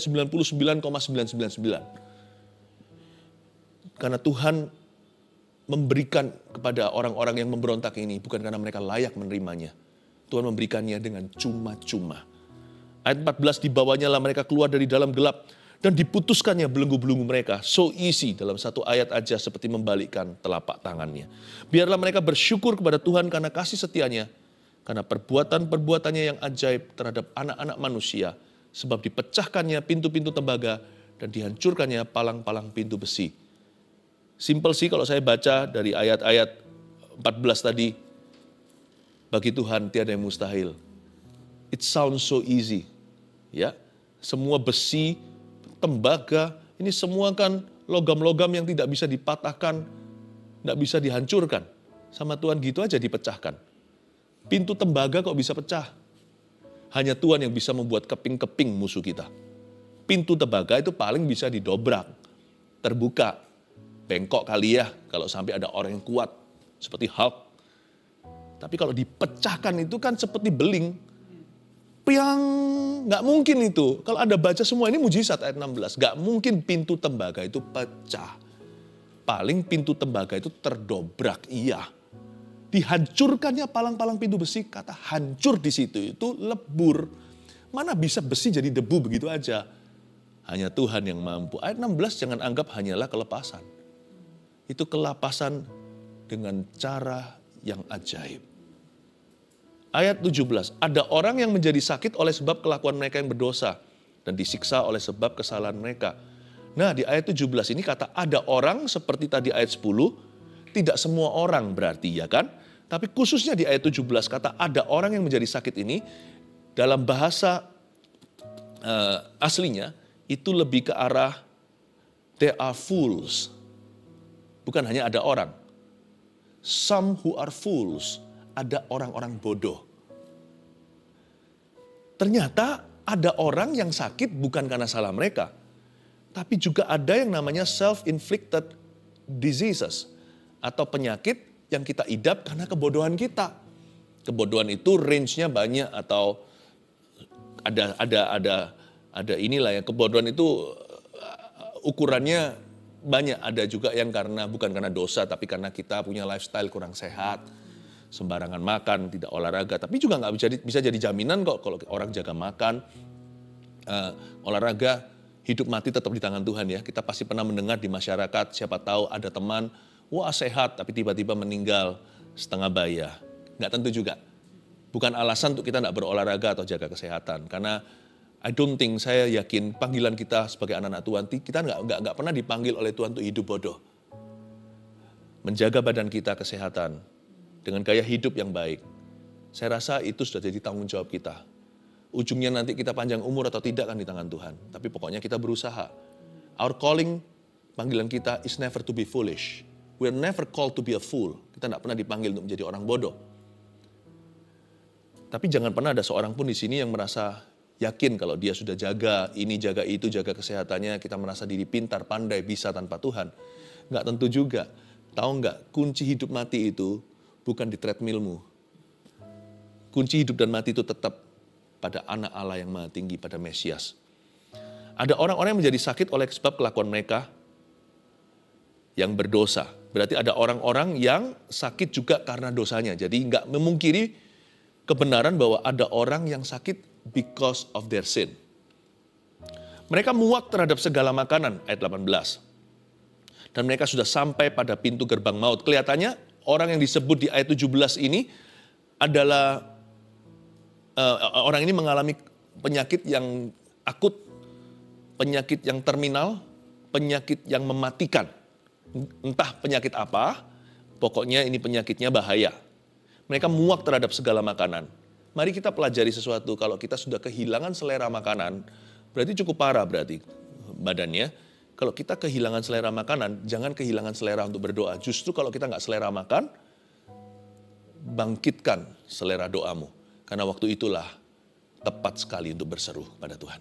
99,999. Karena Tuhan memberikan kepada orang-orang yang memberontak ini bukan karena mereka layak menerimanya. Tuhan memberikannya dengan cuma-cuma. Ayat 14, dibawanya lah mereka keluar dari dalam gelap dan diputuskannya belenggu-belenggu mereka. So easy, dalam satu ayat aja seperti membalikkan telapak tangannya. Biarlah mereka bersyukur kepada Tuhan karena kasih setianya. Karena perbuatan-perbuatannya yang ajaib terhadap anak-anak manusia. Sebab dipecahkannya pintu-pintu tembaga dan dihancurkannya palang-palang pintu besi. Simple sih kalau saya baca dari ayat-ayat 14 tadi. Bagi Tuhan tiada yang mustahil. It sounds so easy. Ya, semua besi, tembaga, ini semua kan logam-logam yang tidak bisa dipatahkan. Nggak bisa dihancurkan. Sama Tuhan gitu aja dipecahkan. Pintu tembaga kok bisa pecah? Hanya Tuhan yang bisa membuat keping-keping musuh kita. Pintu tembaga itu paling bisa didobrak, terbuka, bengkok kali ya kalau sampai ada orang yang kuat seperti Hulk. Tapi kalau dipecahkan itu kan seperti beling. Piang, nggak mungkin itu. Kalau Anda baca semua ini mujizat ayat 16, nggak mungkin pintu tembaga itu pecah. Paling pintu tembaga itu terdobrak, iya. Dihancurkannya palang-palang pintu besi, kata hancur di situ itu lebur. Mana bisa besi jadi debu begitu aja. Hanya Tuhan yang mampu. Ayat 16 jangan anggap hanyalah kelepasan. Itu kelepasan dengan cara yang ajaib. Ayat 17, ada orang yang menjadi sakit oleh sebab kelakuan mereka yang berdosa dan disiksa oleh sebab kesalahan mereka. Nah di ayat 17 ini kata ada orang seperti tadi ayat 10, tidak semua orang berarti ya kan. Tapi khususnya di ayat 17 kata ada orang yang menjadi sakit ini dalam bahasa aslinya itu lebih ke arah they are fools. Bukan hanya ada orang. Some who are fools. Ada orang-orang bodoh. Ternyata ada orang yang sakit bukan karena salah mereka. Tapi juga ada yang namanya self-inflicted diseases. Atau penyakit yang kita idap karena kebodohan kita. Kebodohan itu range-nya banyak atau ada inilah ya. Kebodohan itu ukurannya banyak. Ada juga yang bukan karena dosa tapi karena kita punya lifestyle kurang sehat. Sembarangan makan, tidak olahraga. Tapi juga nggak bisa jadi jaminan kok kalau orang jaga makan, olahraga, hidup mati tetap di tangan Tuhan ya. Kita pasti pernah mendengar di masyarakat, siapa tahu ada teman, wah sehat tapi tiba-tiba meninggal setengah baya. Nggak tentu juga. Bukan alasan untuk kita nggak berolahraga atau jaga kesehatan. Karena saya yakin panggilan kita sebagai anak-anak Tuhan, kita nggak pernah dipanggil oleh Tuhan untuk hidup bodoh. Menjaga badan kita kesehatan dengan gaya hidup yang baik. Saya rasa itu sudah jadi tanggung jawab kita. Ujungnya nanti kita panjang umur atau tidak kan di tangan Tuhan. Tapi pokoknya kita berusaha. Our calling, panggilan kita is never to be foolish. We are never called to be a fool. Kita tidak pernah dipanggil untuk menjadi orang bodoh. Tapi jangan pernah ada seorang pun di sini yang merasa yakin kalau dia sudah jaga ini, jaga itu, jaga kesehatannya. Kita merasa diri pintar, pandai, bisa tanpa Tuhan. Nggak tentu juga. Tahu nggak, kunci hidup mati itu bukan di treadmillmu. Kunci hidup dan mati itu tetap pada anak Allah yang maha tinggi, pada Mesias. Ada orang-orang yang menjadi sakit oleh sebab kelakuan mereka yang berdosa. Berarti ada orang-orang yang sakit juga karena dosanya. Jadi nggak memungkiri kebenaran bahwa ada orang yang sakit because of their sin. Mereka muak terhadap segala makanan, ayat 18. Dan mereka sudah sampai pada pintu gerbang maut. Kelihatannya orang yang disebut di ayat 17 ini adalah orang ini mengalami penyakit yang akut, penyakit yang terminal, penyakit yang mematikan. Entah penyakit apa, pokoknya ini penyakitnya bahaya. Mereka muak terhadap segala makanan. Mari kita pelajari sesuatu, kalau kita sudah kehilangan selera makanan, berarti cukup parah berarti badannya. Kalau kita kehilangan selera makanan, jangan kehilangan selera untuk berdoa. Justru kalau kita nggak selera makan, bangkitkan selera doamu. Karena waktu itulah tepat sekali untuk berseru pada Tuhan.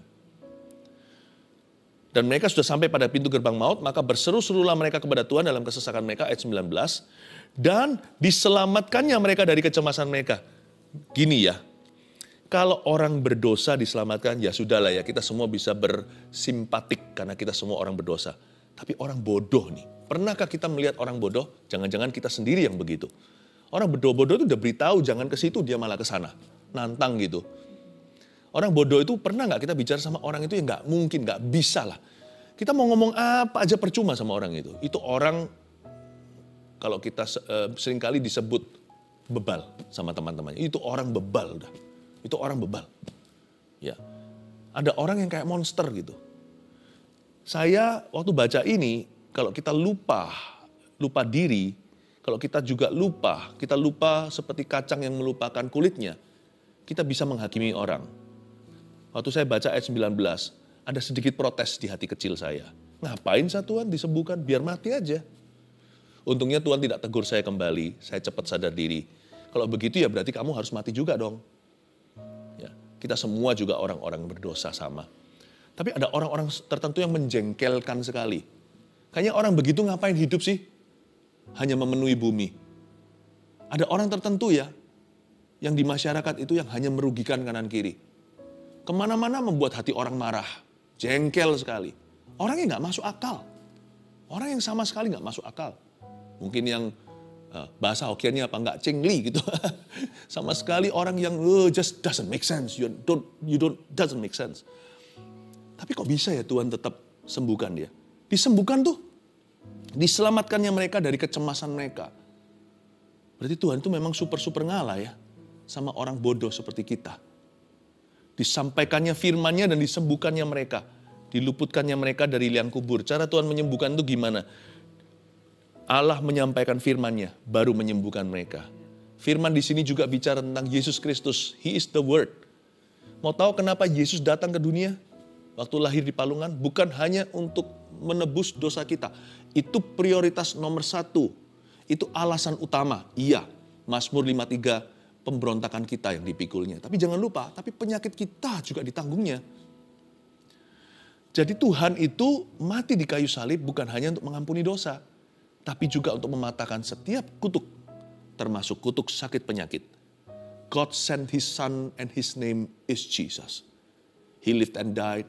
Dan mereka sudah sampai pada pintu gerbang maut, maka berseru-serulah mereka kepada Tuhan dalam kesesakan mereka, ayat 19. Dan diselamatkannya mereka dari kecemasan mereka. Gini ya, kalau orang berdosa diselamatkan, ya sudahlah ya, kita semua bisa bersimpatik karena kita semua orang berdosa. Tapi orang bodoh nih, pernahkah kita melihat orang bodoh? Jangan-jangan kita sendiri yang begitu. Orang bodoh itu udah beritahu jangan ke situ, dia malah ke sana. Nantang gitu. Orang bodoh itu pernah nggak kita bicara sama orang itu yang nggak mungkin, nggak bisa lah. Kita mau ngomong apa aja percuma sama orang itu. Itu orang, kalau kita seringkali disebut bebal sama teman-temannya. Itu orang bebal udah. Itu orang bebal. Ya. Ada orang yang kayak monster gitu. Saya waktu baca ini, kalau kita lupa diri, kalau kita juga kita lupa seperti kacang yang melupakan kulitnya, kita bisa menghakimi orang. Waktu saya baca ayat 19, ada sedikit protes di hati kecil saya. Ngapain Tuhan disembuhkan? Biar mati aja. Untungnya Tuhan tidak tegur saya kembali, saya cepat sadar diri. Kalau begitu ya berarti kamu harus mati juga dong. Ya, kita semua juga orang-orang berdosa sama. Tapi ada orang-orang tertentu yang menjengkelkan sekali. Kayaknya orang begitu ngapain hidup sih? Hanya memenuhi bumi. Ada orang tertentu ya, yang di masyarakat itu yang hanya merugikan kanan kiri. Kemana-mana membuat hati orang marah, jengkel sekali. Orangnya nggak masuk akal. Orang yang sama sekali nggak masuk akal. Mungkin yang bahasa Hokkiannya apa nggak cengli gitu. Sama sekali orang yang just doesn't make sense. You don't doesn't make sense. Tapi kok bisa ya Tuhan tetap sembuhkan dia? Disembuhkan tuh. Diselamatkannya mereka dari kecemasan mereka. Berarti Tuhan itu memang super-super ngalah ya. Sama orang bodoh seperti kita. Disampaikannya firman-Nya dan disembuhkannya mereka. Diluputkannya mereka dari liang kubur. Cara Tuhan menyembuhkan itu gimana? Allah menyampaikan firman-Nya, baru menyembuhkan mereka. Firman di sini juga bicara tentang Yesus Kristus. He is the Word. Mau tahu kenapa Yesus datang ke dunia? Waktu lahir di palungan, bukan hanya untuk menebus dosa kita. Itu prioritas nomor 1. Itu alasan utama. Iya, Mazmur 53, pemberontakan kita yang dipikulnya. Tapi jangan lupa, tapi penyakit kita juga ditanggungnya. Jadi Tuhan itu mati di kayu salib bukan hanya untuk mengampuni dosa, tapi juga untuk mematahkan setiap kutuk, termasuk kutuk sakit penyakit. God sent His Son and His name is Jesus. He lived and died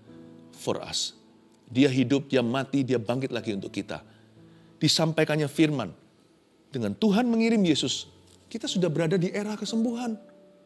for us. Dia hidup, dia mati, dia bangkit lagi untuk kita. Disampaikannya firman. Dengan Tuhan mengirim Yesus, kita sudah berada di era kesembuhan.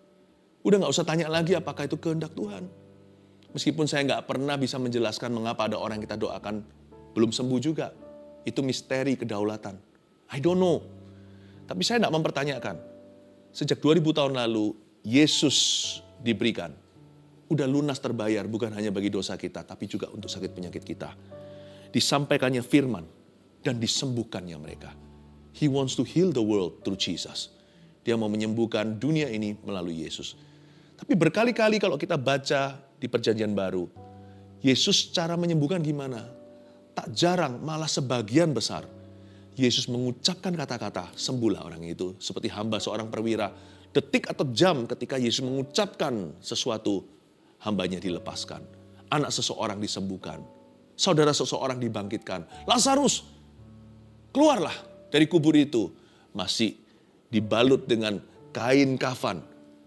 Udah gak usah tanya lagi apakah itu kehendak Tuhan. Meskipun saya gak pernah bisa menjelaskan mengapa ada orang yang kita doakan belum sembuh juga. Itu misteri kedaulatan. I don't know. Tapi saya tidak mempertanyakan. Sejak 2000 tahun lalu, Yesus diberikan. Udah lunas terbayar, bukan hanya bagi dosa kita, tapi juga untuk sakit penyakit kita. Disampaikannya firman, dan disembuhkannya mereka. He wants to heal the world through Jesus. Dia mau menyembuhkan dunia ini melalui Yesus. Tapi berkali-kali kalau kita baca di Perjanjian Baru, Yesus cara menyembuhkan gimana? Tak jarang, malah sebagian besar, Yesus mengucapkan kata-kata, sembuhlah orang itu. Seperti hamba seorang perwira, detik atau jam ketika Yesus mengucapkan sesuatu, hambanya dilepaskan. Anak seseorang disembuhkan. Saudara seseorang dibangkitkan. Lazarus, keluarlah dari kubur itu. Masih dibalut dengan kain kafan.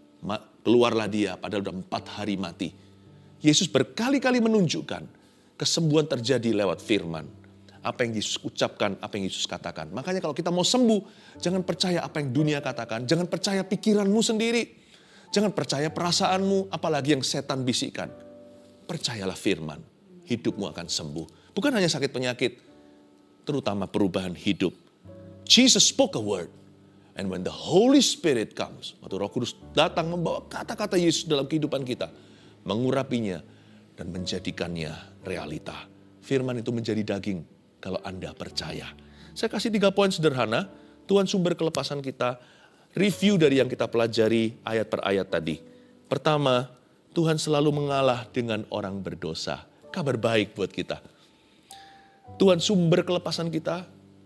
Keluarlah dia, padahal sudah 4 hari mati. Yesus berkali-kali menunjukkan kesembuhan terjadi lewat firman. Apa yang Yesus ucapkan, apa yang Yesus katakan. Makanya kalau kita mau sembuh, jangan percaya apa yang dunia katakan. Jangan percaya pikiranmu sendiri. Jangan percaya perasaanmu, apalagi yang setan bisikkan. Percayalah firman, hidupmu akan sembuh. Bukan hanya sakit penyakit, terutama perubahan hidup. Jesus spoke a word. And when the Holy Spirit comes, waktu Roh Kudus datang membawa kata-kata Yesus dalam kehidupan kita, mengurapinya dan menjadikannya realita. Firman itu menjadi daging kalau Anda percaya. Saya kasih 3 poin sederhana, Tuhan sumber kelepasan kita, review dari yang kita pelajari ayat per ayat tadi. Pertama, Tuhan selalu mengalah dengan orang berdosa. Kabar baik buat kita. Tuhan sumber kelepasan kita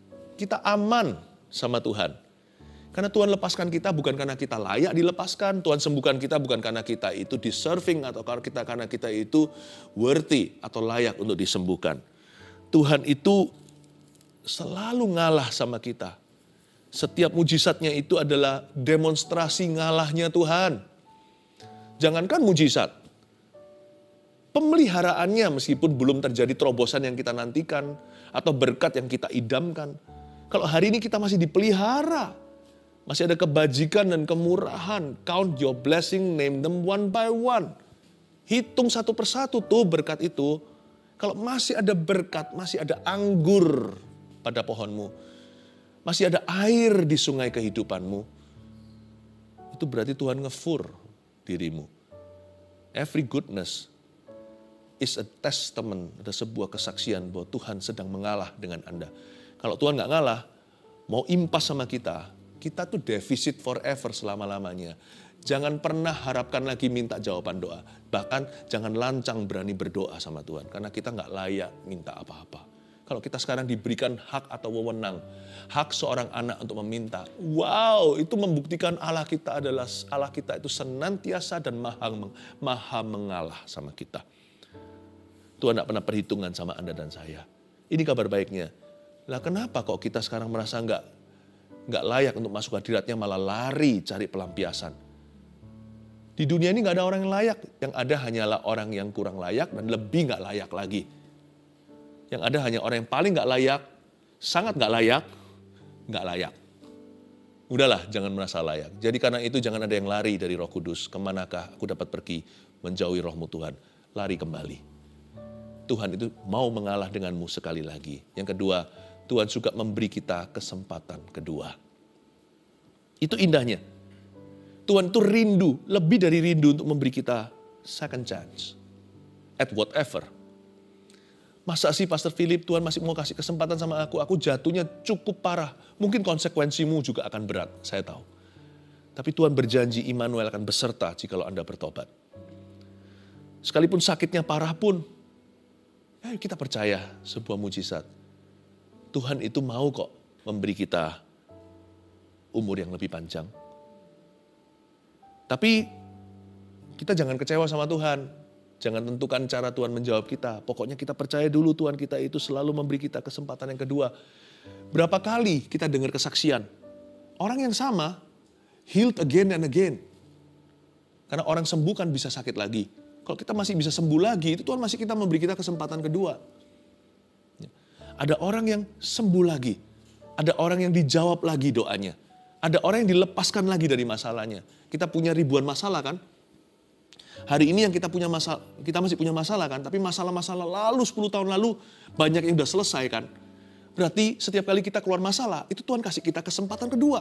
aman sama Tuhan. Karena Tuhan lepaskan kita bukan karena kita layak dilepaskan. Tuhan sembuhkan kita bukan karena kita itu deserving atau karena kita itu worthy atau layak untuk disembuhkan. Tuhan itu selalu ngalah sama kita. Setiap mujizatnya itu adalah demonstrasi ngalahnya Tuhan. Jangankan mujizat. Pemeliharaannya meskipun belum terjadi terobosan yang kita nantikan. Atau berkat yang kita idamkan. Kalau hari ini kita masih dipelihara. Masih ada kebajikan dan kemurahan. Count your blessing, name them one by one. Hitung satu persatu tuh berkat itu. Kalau masih ada berkat, masih ada anggur pada pohonmu. Masih ada air di sungai kehidupanmu. Itu berarti Tuhan ngefur dirimu. Every goodness is a testament. Ada sebuah kesaksian bahwa Tuhan sedang mengalah dengan Anda. Kalau Tuhan gak ngalah, mau impas sama kita tuh defisit forever selama-lamanya. Jangan pernah harapkan lagi minta jawaban doa. Bahkan jangan lancang berani berdoa sama Tuhan. Karena kita gak layak minta apa-apa. Kalau kita sekarang diberikan hak atau wewenang, hak seorang anak untuk meminta. Wow, itu membuktikan Allah kita itu senantiasa dan maha mengalah sama kita. Tuhan tidak pernah perhitungan sama Anda dan saya. Ini kabar baiknya. Lah kenapa kok kita sekarang merasa nggak layak untuk masuk hadiratnya, malah lari cari pelampiasan. Di dunia ini nggak ada orang yang layak. Yang ada hanyalah orang yang kurang layak dan lebih nggak layak lagi. Yang ada hanya orang yang paling nggak layak, sangat nggak layak. Udahlah, jangan merasa layak. Jadi karena itu jangan ada yang lari dari Roh Kudus. Kemanakah aku dapat pergi menjauhi Roh-Mu Tuhan? Lari kembali. Tuhan itu mau mengalah denganmu sekali lagi. Yang kedua, Tuhan juga memberi kita kesempatan kedua. Itu indahnya. Tuhan itu rindu, lebih dari rindu untuk memberi kita second chance. At whatever. Masa sih Pastor Philip, Tuhan masih mau kasih kesempatan sama aku jatuhnya cukup parah. Mungkin konsekuensimu juga akan berat, saya tahu. Tapi Tuhan berjanji Immanuel akan beserta jikalau Anda bertobat. Sekalipun sakitnya parah pun, kita percaya sebuah mujizat. Tuhan itu mau kok memberi kita umur yang lebih panjang. Tapi kita jangan kecewa sama Tuhan. Jangan tentukan cara Tuhan menjawab kita. Pokoknya kita percaya dulu Tuhan kita itu selalu memberi kita kesempatan yang kedua. Berapa kali kita dengar kesaksian. Orang yang sama, healed again and again. Karena orang sembuh kan bisa sakit lagi. Kalau kita masih bisa sembuh lagi, itu Tuhan masih kita memberi kita kesempatan kedua. Ada orang yang sembuh lagi. Ada orang yang dijawab lagi doanya. Ada orang yang dilepaskan lagi dari masalahnya. Kita punya ribuan masalah kan? Hari ini yang kita masih punya masalah kan? Tapi masalah-masalah lalu 10 tahun lalu banyak yang udah selesai kan? Berarti setiap kali kita keluar masalah, itu Tuhan kasih kita kesempatan kedua.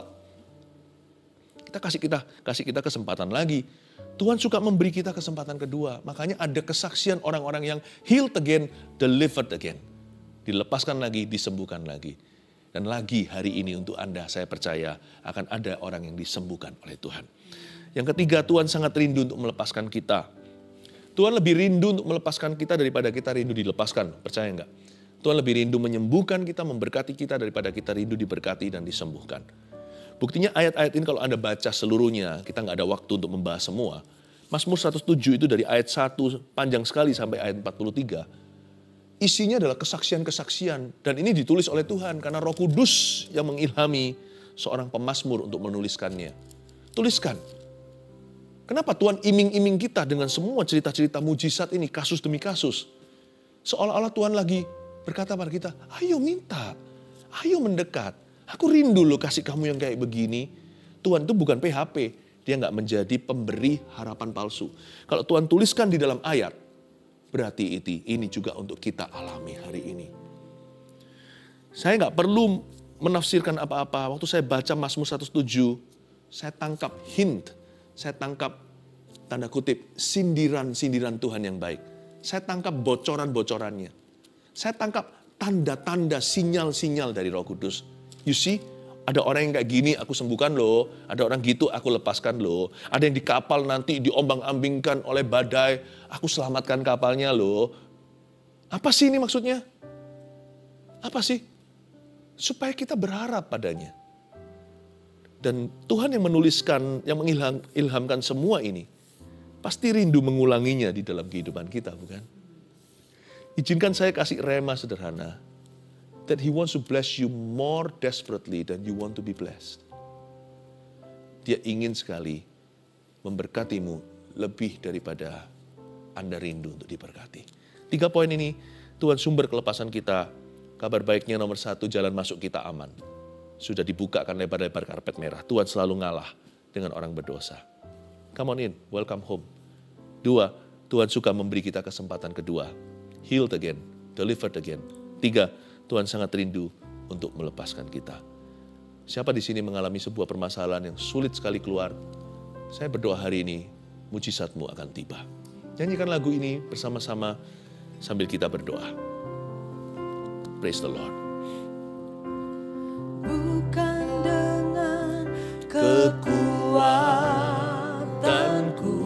Kasih kita kesempatan lagi. Tuhan suka memberi kita kesempatan kedua. Makanya ada kesaksian orang-orang yang healed again, delivered again. Dilepaskan lagi, disembuhkan lagi. Dan lagi hari ini untuk Anda, saya percaya akan ada orang yang disembuhkan oleh Tuhan. Yang ketiga, Tuhan sangat rindu untuk melepaskan kita. Tuhan lebih rindu untuk melepaskan kita daripada kita rindu dilepaskan. Percaya enggak? Tuhan lebih rindu menyembuhkan kita, memberkati kita daripada kita rindu diberkati dan disembuhkan. Buktinya ayat-ayat ini kalau Anda baca seluruhnya, kita nggak ada waktu untuk membahas semua. Mazmur 107 itu dari ayat 1 panjang sekali sampai ayat 43. Isinya adalah kesaksian-kesaksian. Dan ini ditulis oleh Tuhan karena Roh Kudus yang mengilhami seorang pemazmur untuk menuliskannya. Tuliskan. Kenapa Tuhan iming-iming kita dengan semua cerita-cerita mujizat ini, kasus demi kasus? Seolah-olah Tuhan lagi berkata pada kita, ayo minta, ayo mendekat. Aku rindu loh kasih kamu yang kayak begini. Tuhan itu bukan PHP, dia nggak menjadi pemberi harapan palsu. Kalau Tuhan tuliskan di dalam ayat, berarti ini juga untuk kita alami hari ini. Saya nggak perlu menafsirkan apa-apa. Waktu saya baca Mazmur 107, saya tangkap hint. Saya tangkap, tanda kutip, sindiran-sindiran Tuhan yang baik. Saya tangkap bocoran-bocorannya. Saya tangkap tanda-tanda, sinyal-sinyal dari Roh Kudus. You see, ada orang yang kayak gini aku sembuhkan loh. Ada orang gitu aku lepaskan loh. Ada yang di kapal nanti diombang-ambingkan oleh badai. Aku selamatkan kapalnya loh. Apa sih ini maksudnya? Apa sih? Supaya kita berharap padanya. Dan Tuhan yang menuliskan, yang mengilhamkan semua ini, pasti rindu mengulanginya di dalam kehidupan kita, bukan? Izinkan saya kasih rema sederhana. That He wants to bless you more desperately than you want to be blessed. Dia ingin sekali memberkatimu lebih daripada Anda rindu untuk diberkati. 3 poin ini, Tuhan sumber kelepasan kita. Kabar baiknya nomor 1, jalan masuk kita aman. Sudah dibukakan lebar-lebar karpet merah. Tuhan selalu ngalah dengan orang berdosa. Come on in, welcome home. 2, Tuhan suka memberi kita kesempatan kedua. Healed again, delivered again. 3, Tuhan sangat rindu untuk melepaskan kita. Siapa di sini mengalami sebuah permasalahan yang sulit sekali keluar? Saya berdoa hari ini, mujizatmu akan tiba. Nyanyikan lagu ini bersama-sama sambil kita berdoa. Praise the Lord. Bukan dengan kekuatanku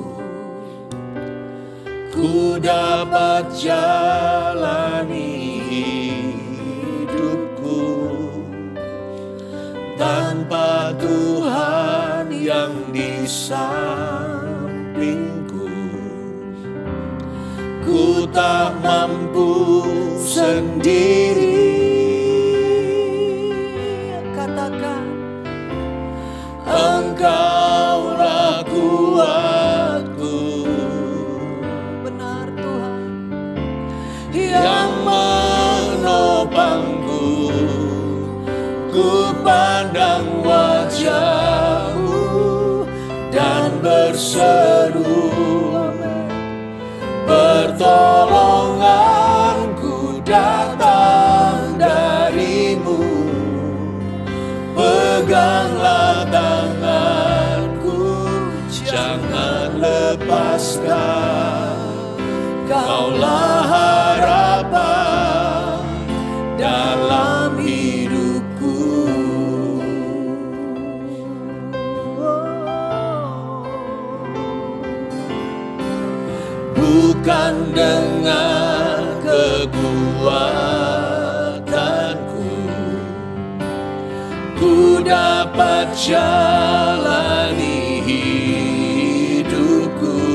ku dapat jalani tanpa Tuhan yang di sampingku, ku tak mampu sendiri. Katakan, Engkaulah kuatku, benar Tuhan, yang menopangku. Ku pandang wajah-Mu dan berseru, pertolonganku datang dari-Mu. Peganglah tanganku, jangan lepaskan. Kaulah harapan dalam hidupku. Bukan dengan kekuatanku ku dapat jalani hidupku,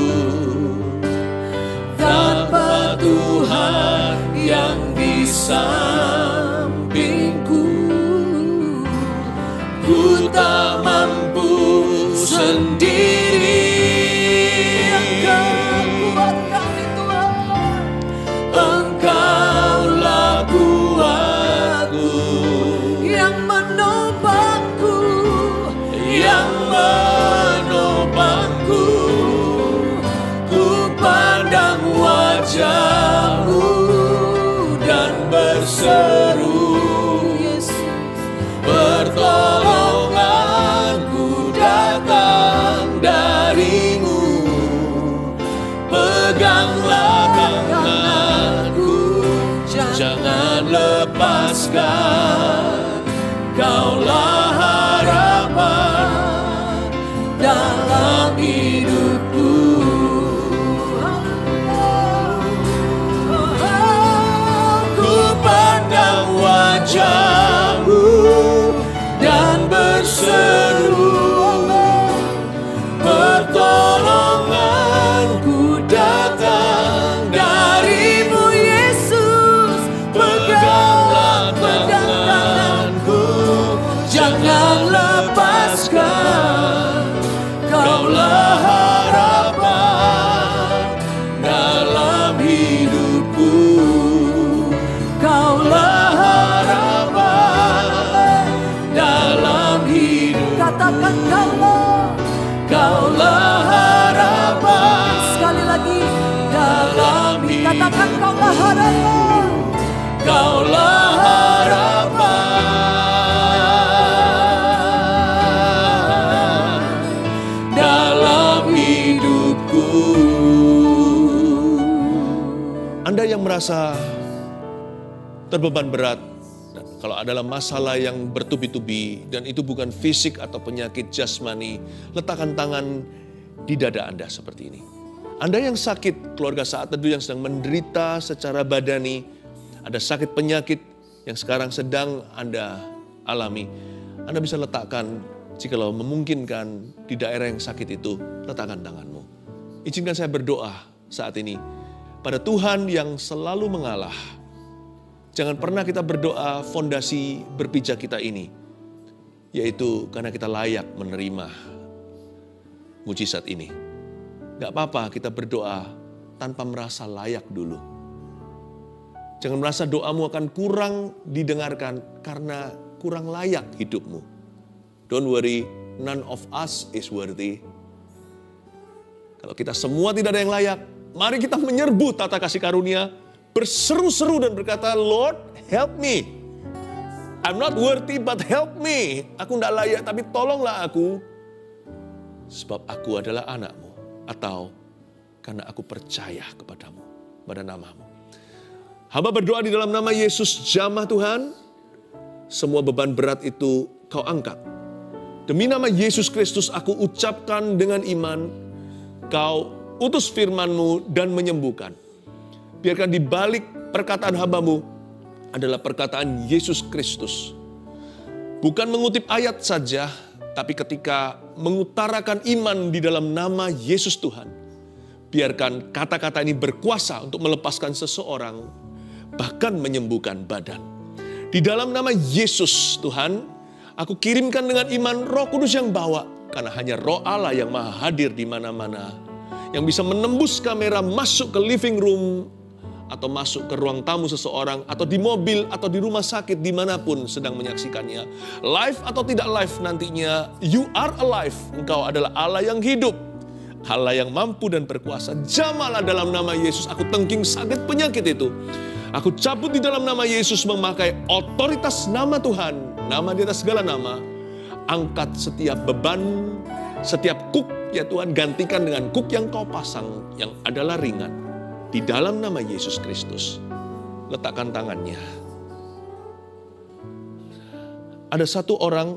tanpa Tuhan yang di sampingku, ku tak mampu sendiri. kuat kami Tuhan, Engkaulah kuatku, yang menopangku, yang menopangku. Ku pandang wajah-Mu dan berseru, Yesus, pertolonganku datang dari-Mu. Peganglah tanganku, jangan lepaskan. Kaulah harapan dalam hidupku. Ku pandang wajah-Mu dan berseru, pertolonganku datang dari-Mu. Yesus, Peganglah pegang tanganku, jangan lepaskan. Kaulah harapan dalam hidupku. Kaulah harapan dalam hidupku. katakan kaulah, Kaulah harapan sekali lagi, dalam katakan hidupku. kaulah harapan, Kaulah harapan dalam hidupku. Anda yang merasa terbeban berat, kalau adalah masalah yang bertubi-tubi dan itu bukan fisik atau penyakit jasmani, letakkan tangan di dada Anda seperti ini. Anda yang sakit, keluarga saat teduh yang sedang menderita secara badani, ada sakit penyakit yang sekarang sedang Anda alami, Anda bisa letakkan, jikalau memungkinkan di daerah yang sakit itu, letakkan tanganmu. Izinkan saya berdoa saat ini pada Tuhan yang selalu mengalah. Jangan pernah kita berdoa fondasi berpijak kita ini, yaitu karena kita layak menerima mujizat ini. Gak apa-apa kita berdoa tanpa merasa layak dulu. Jangan merasa doamu akan kurang didengarkan karena kurang layak hidupmu. Don't worry, none of us is worthy. Kalau kita semua tidak ada yang layak, mari kita menyerbu tata kasih karunia, berseru-seru dan berkata, Lord, help me. I'm not worthy, but help me. Aku tidak layak, tapi tolonglah aku. Sebab aku adalah anak-Mu. Atau karena aku percaya kepadamu, pada nama-Mu. Hamba berdoa di dalam nama Yesus, jamah Tuhan. Semua beban berat itu Kau angkat. Demi nama Yesus Kristus aku ucapkan dengan iman, Kau utus firman-Mu dan menyembuhkan. Biarkan di balik perkataan hamba-Mu adalah perkataan Yesus Kristus. Bukan mengutip ayat saja, tapi ketika mengutarakan iman di dalam nama Yesus Tuhan, biarkan kata-kata ini berkuasa untuk melepaskan seseorang, bahkan menyembuhkan badan. Di dalam nama Yesus Tuhan, aku kirimkan dengan iman Roh Kudus yang bawa, karena hanya Roh Allah yang maha hadir di mana-mana, yang bisa menembus kamera masuk ke living room, atau masuk ke ruang tamu seseorang, atau di mobil, atau di rumah sakit, dimanapun sedang menyaksikannya. Live atau tidak live nantinya, you are alive. Engkau adalah Allah yang hidup, Allah yang mampu dan berkuasa. Jamahlah dalam nama Yesus, aku tengking sakit penyakit itu. Aku cabut di dalam nama Yesus memakai otoritas nama Tuhan, nama di atas segala nama. Angkat setiap beban, setiap kuk, ya Tuhan, gantikan dengan kuk yang kau pasang, yang adalah ringan. Di dalam nama Yesus Kristus, letakkan tangannya. Ada satu orang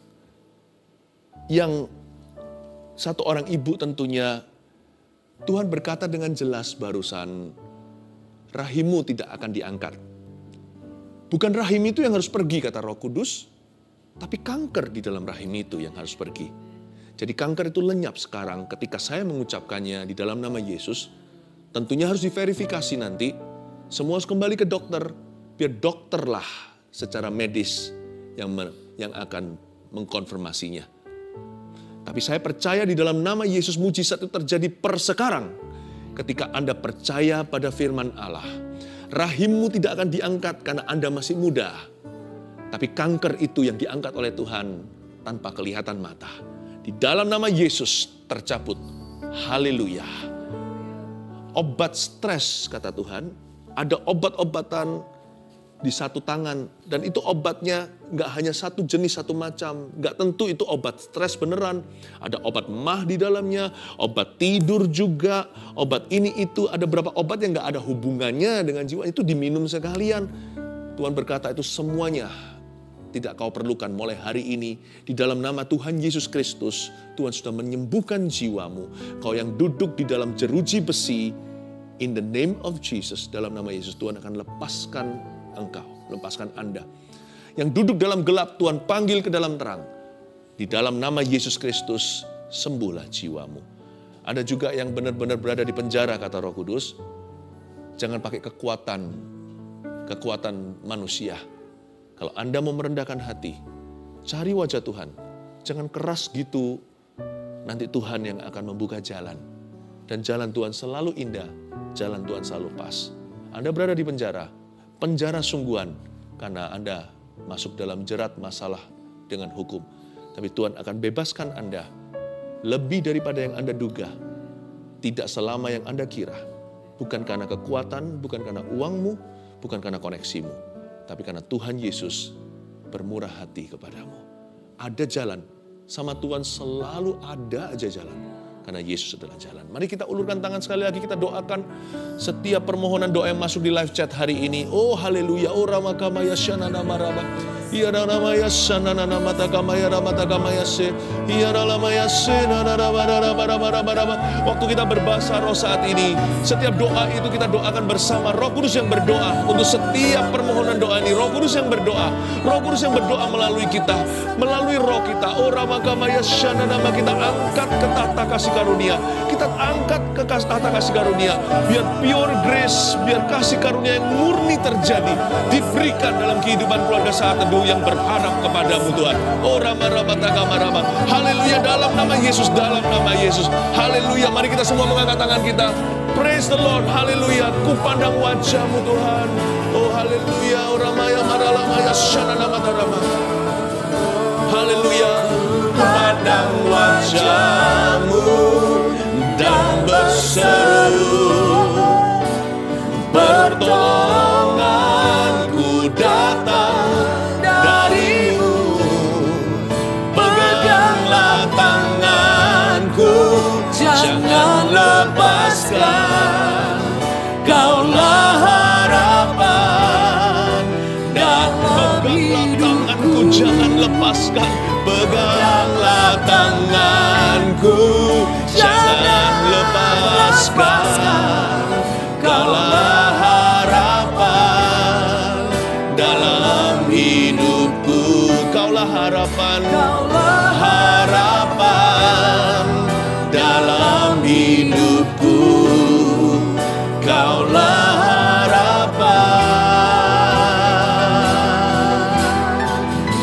ibu tentunya, Tuhan berkata dengan jelas barusan, rahimmu tidak akan diangkat. Bukan rahim itu yang harus pergi, kata Roh Kudus, tapi kanker di dalam rahim itu yang harus pergi. Jadi kanker itu lenyap sekarang ketika saya mengucapkannya di dalam nama Yesus. Tentunya harus diverifikasi nanti, semua harus kembali ke dokter, biar dokterlah secara medis yang akan mengkonfirmasinya. Tapi saya percaya di dalam nama Yesus mujizat itu terjadi per sekarang. Ketika Anda percaya pada firman Allah, rahimmu tidak akan diangkat karena Anda masih muda. Tapi kanker itu yang diangkat oleh Tuhan tanpa kelihatan mata. Di dalam nama Yesus tercabut. Haleluya. Obat stres, kata Tuhan, ada obat-obatan di satu tangan. Dan itu obatnya nggak hanya satu jenis, satu macam. Nggak tentu itu obat stres beneran. Ada obat mah di dalamnya, obat tidur juga, obat ini itu. Ada beberapa obat yang nggak ada hubungannya dengan jiwa, itu diminum sekalian. Tuhan berkata itu semuanya tidak kau perlukan mulai hari ini. Di dalam nama Tuhan Yesus Kristus, Tuhan sudah menyembuhkan jiwamu. Kau yang duduk di dalam jeruji besi, in the name of Jesus, dalam nama Yesus, Tuhan akan lepaskan engkau, lepaskan Anda. Yang duduk dalam gelap, Tuhan panggil ke dalam terang. Di dalam nama Yesus Kristus, sembuhlah jiwamu. Ada juga yang benar-benar berada di penjara, kata Roh Kudus. Jangan pakai kekuatan manusia. Kalau Anda mau merendahkan hati, cari wajah Tuhan. Jangan keras gitu, nanti Tuhan yang akan membuka jalan. Dan jalan Tuhan selalu indah, jalan Tuhan selalu pas. Anda berada di penjara sungguhan, karena Anda masuk dalam jerat masalah dengan hukum. Tapi Tuhan akan bebaskan Anda, lebih daripada yang Anda duga. Tidak selama yang Anda kira. Bukan karena kekuatan, bukan karena uangmu, bukan karena koneksimu. Tapi karena Tuhan Yesus bermurah hati kepadamu. Ada jalan. Sama Tuhan selalu ada aja jalan. Karena Yesus adalah jalan. Mari kita ulurkan tangan sekali lagi. Kita doakan setiap permohonan doa yang masuk di live chat hari ini. Oh haleluya. Oh ramakamaya syanana maraba. Iya ramaya syanana matakamaya ramatakamaya se. Iya ramaya se. Waktu kita berbahasa roh saat ini, setiap doa itu kita doakan bersama. Roh Kudus yang berdoa untuk setiap permohonan doa ini. Roh Kudus yang berdoa. Roh Kudus yang berdoa melalui kita, melalui roh kita. Oh ramakamaya syanana, kita angkat ke tahta kasih karunia. Kita angkat ke tahta kasih karunia. Biar pure grace, biar kasih karunia yang murni terjadi, diberikan dalam kehidupan keluarga saat teduh yang berharap kepadamu Tuhan. Oh rama-rama-taka-marama. Haleluya, dalam nama Yesus, dalam nama Yesus. Haleluya, mari kita semua mengangkat tangan kita. Praise the Lord, haleluya. Ku pandang wajah-Mu Tuhan. Oh haleluya, oh ramaya maralamaya syanana matarama. Haleluya, ku pandang wajah-Mu dan berseru, pertolonganku datang darimu. Peganglah tanganku, jangan lepaskan. Kaulah harapan dalam hidupku, jangan lepaskan. Peganglah tanganku, jangan lepaskan. Kaulah harapan dalam hidupku. Kaulah Kaulah harapan dalam hidupku. Kaulah harapan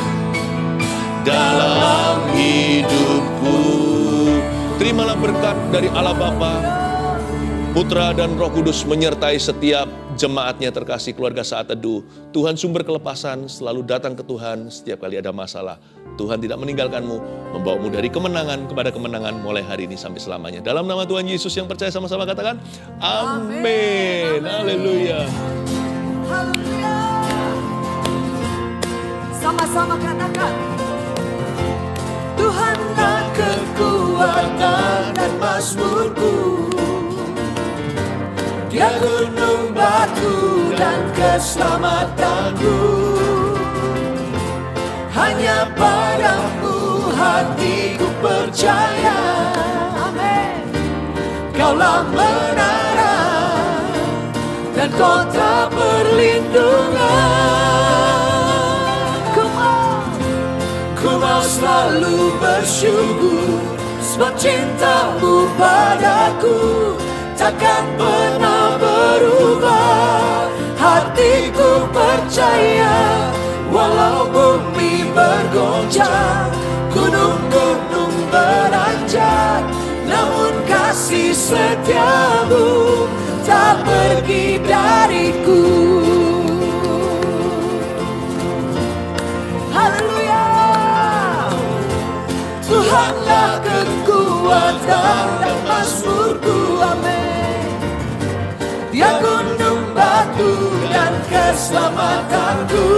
dalam hidupku. Terimalah berkat dari Allah Bapa, Putra dan Roh Kudus menyertai setiap jemaatnya terkasih keluarga Saat Teduh. Tuhan sumber kelepasan, selalu datang ke Tuhan setiap kali ada masalah. Tuhan tidak meninggalkanmu, membawamu dari kemenangan kepada kemenangan mulai hari ini sampai selamanya. Dalam nama Tuhan Yesus yang percaya sama-sama katakan, amin. Haleluya. Haleluya. Sama-sama katakan, Tuhanlah kekuatan dan mazmurku. Dia gunung batu dan keselamatanku. Hanya padamu hatiku percaya. Amin. Kaulah menara dan kota perlindungan. Ku mau selalu bersyukur, sebab cintamu padaku takkan pernah berubah. Hatiku percaya, walau bumi bergoncang, gunung-gunung beranjak, namun kasih setiamu tak pergi dariku. Haleluya. Tuhanlah kekuatan dan mazmurku. Amin. Dia gunung batu dan keselamatanku.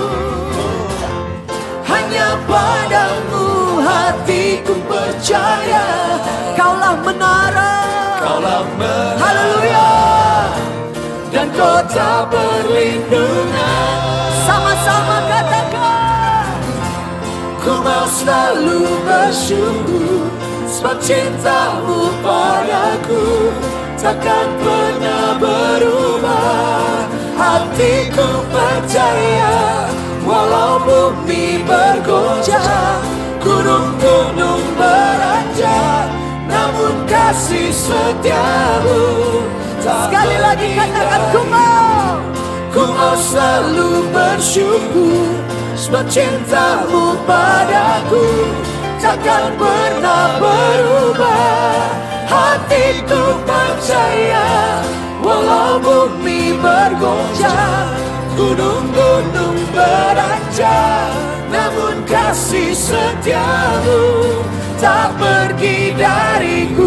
Hanya padamu hatiku percaya. Kaulah menara, haleluya, dan kota perlindungan. Sama-sama katakan, ku mau selalu bersyukur, sebab cintamu padaku takkan pernah berubah. Hatiku percaya, walau bumi bergoncang, gunung-gunung beranjak, namun kasih setiamu tak. Sekali lagi katakan, ku mau selalu bersyukur, sebab cintamu padaku takkan pernah berubah. Hatiku percaya, walau bumi bergoncang, gunung-gunung beranjak, namun kasih setiamu tak pergi dariku.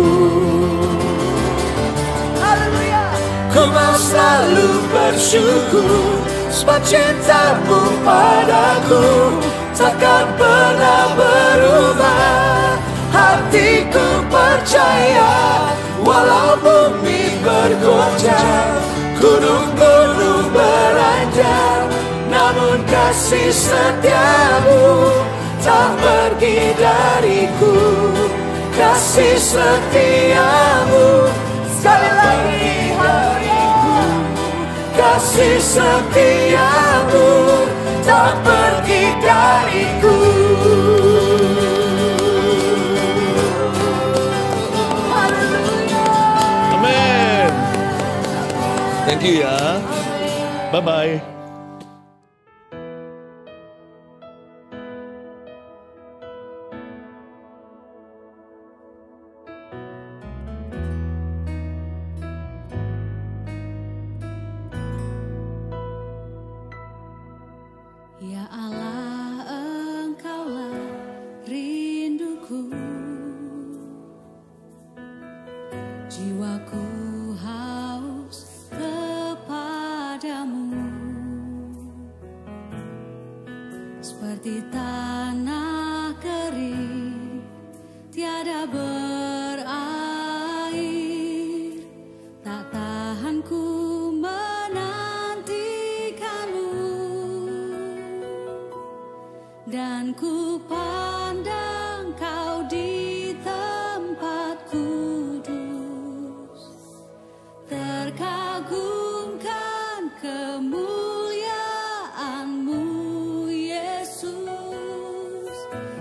Haleluya. Ku mau selalu bersyukur, sebab cintamu padaku takkan pernah berubah. Hatiku percaya, walau bumi bergoncang, gunung-gunung beranjak, namun kasih setiamu tak pergi dariku. Kasih setiamu sekali lagi dariku. Kasih setiamu tak pergi dariku. Amin. Thank you ya. Bye-bye. Ya Allah, Engkaulah rinduku, jiwaku haus kepadamu, seperti tanah kering tiada berair, tak tahan ku dan ku pandang Kau di tempat kudus, terkagumkan kemuliaan-Mu Yesus.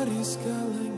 dari segala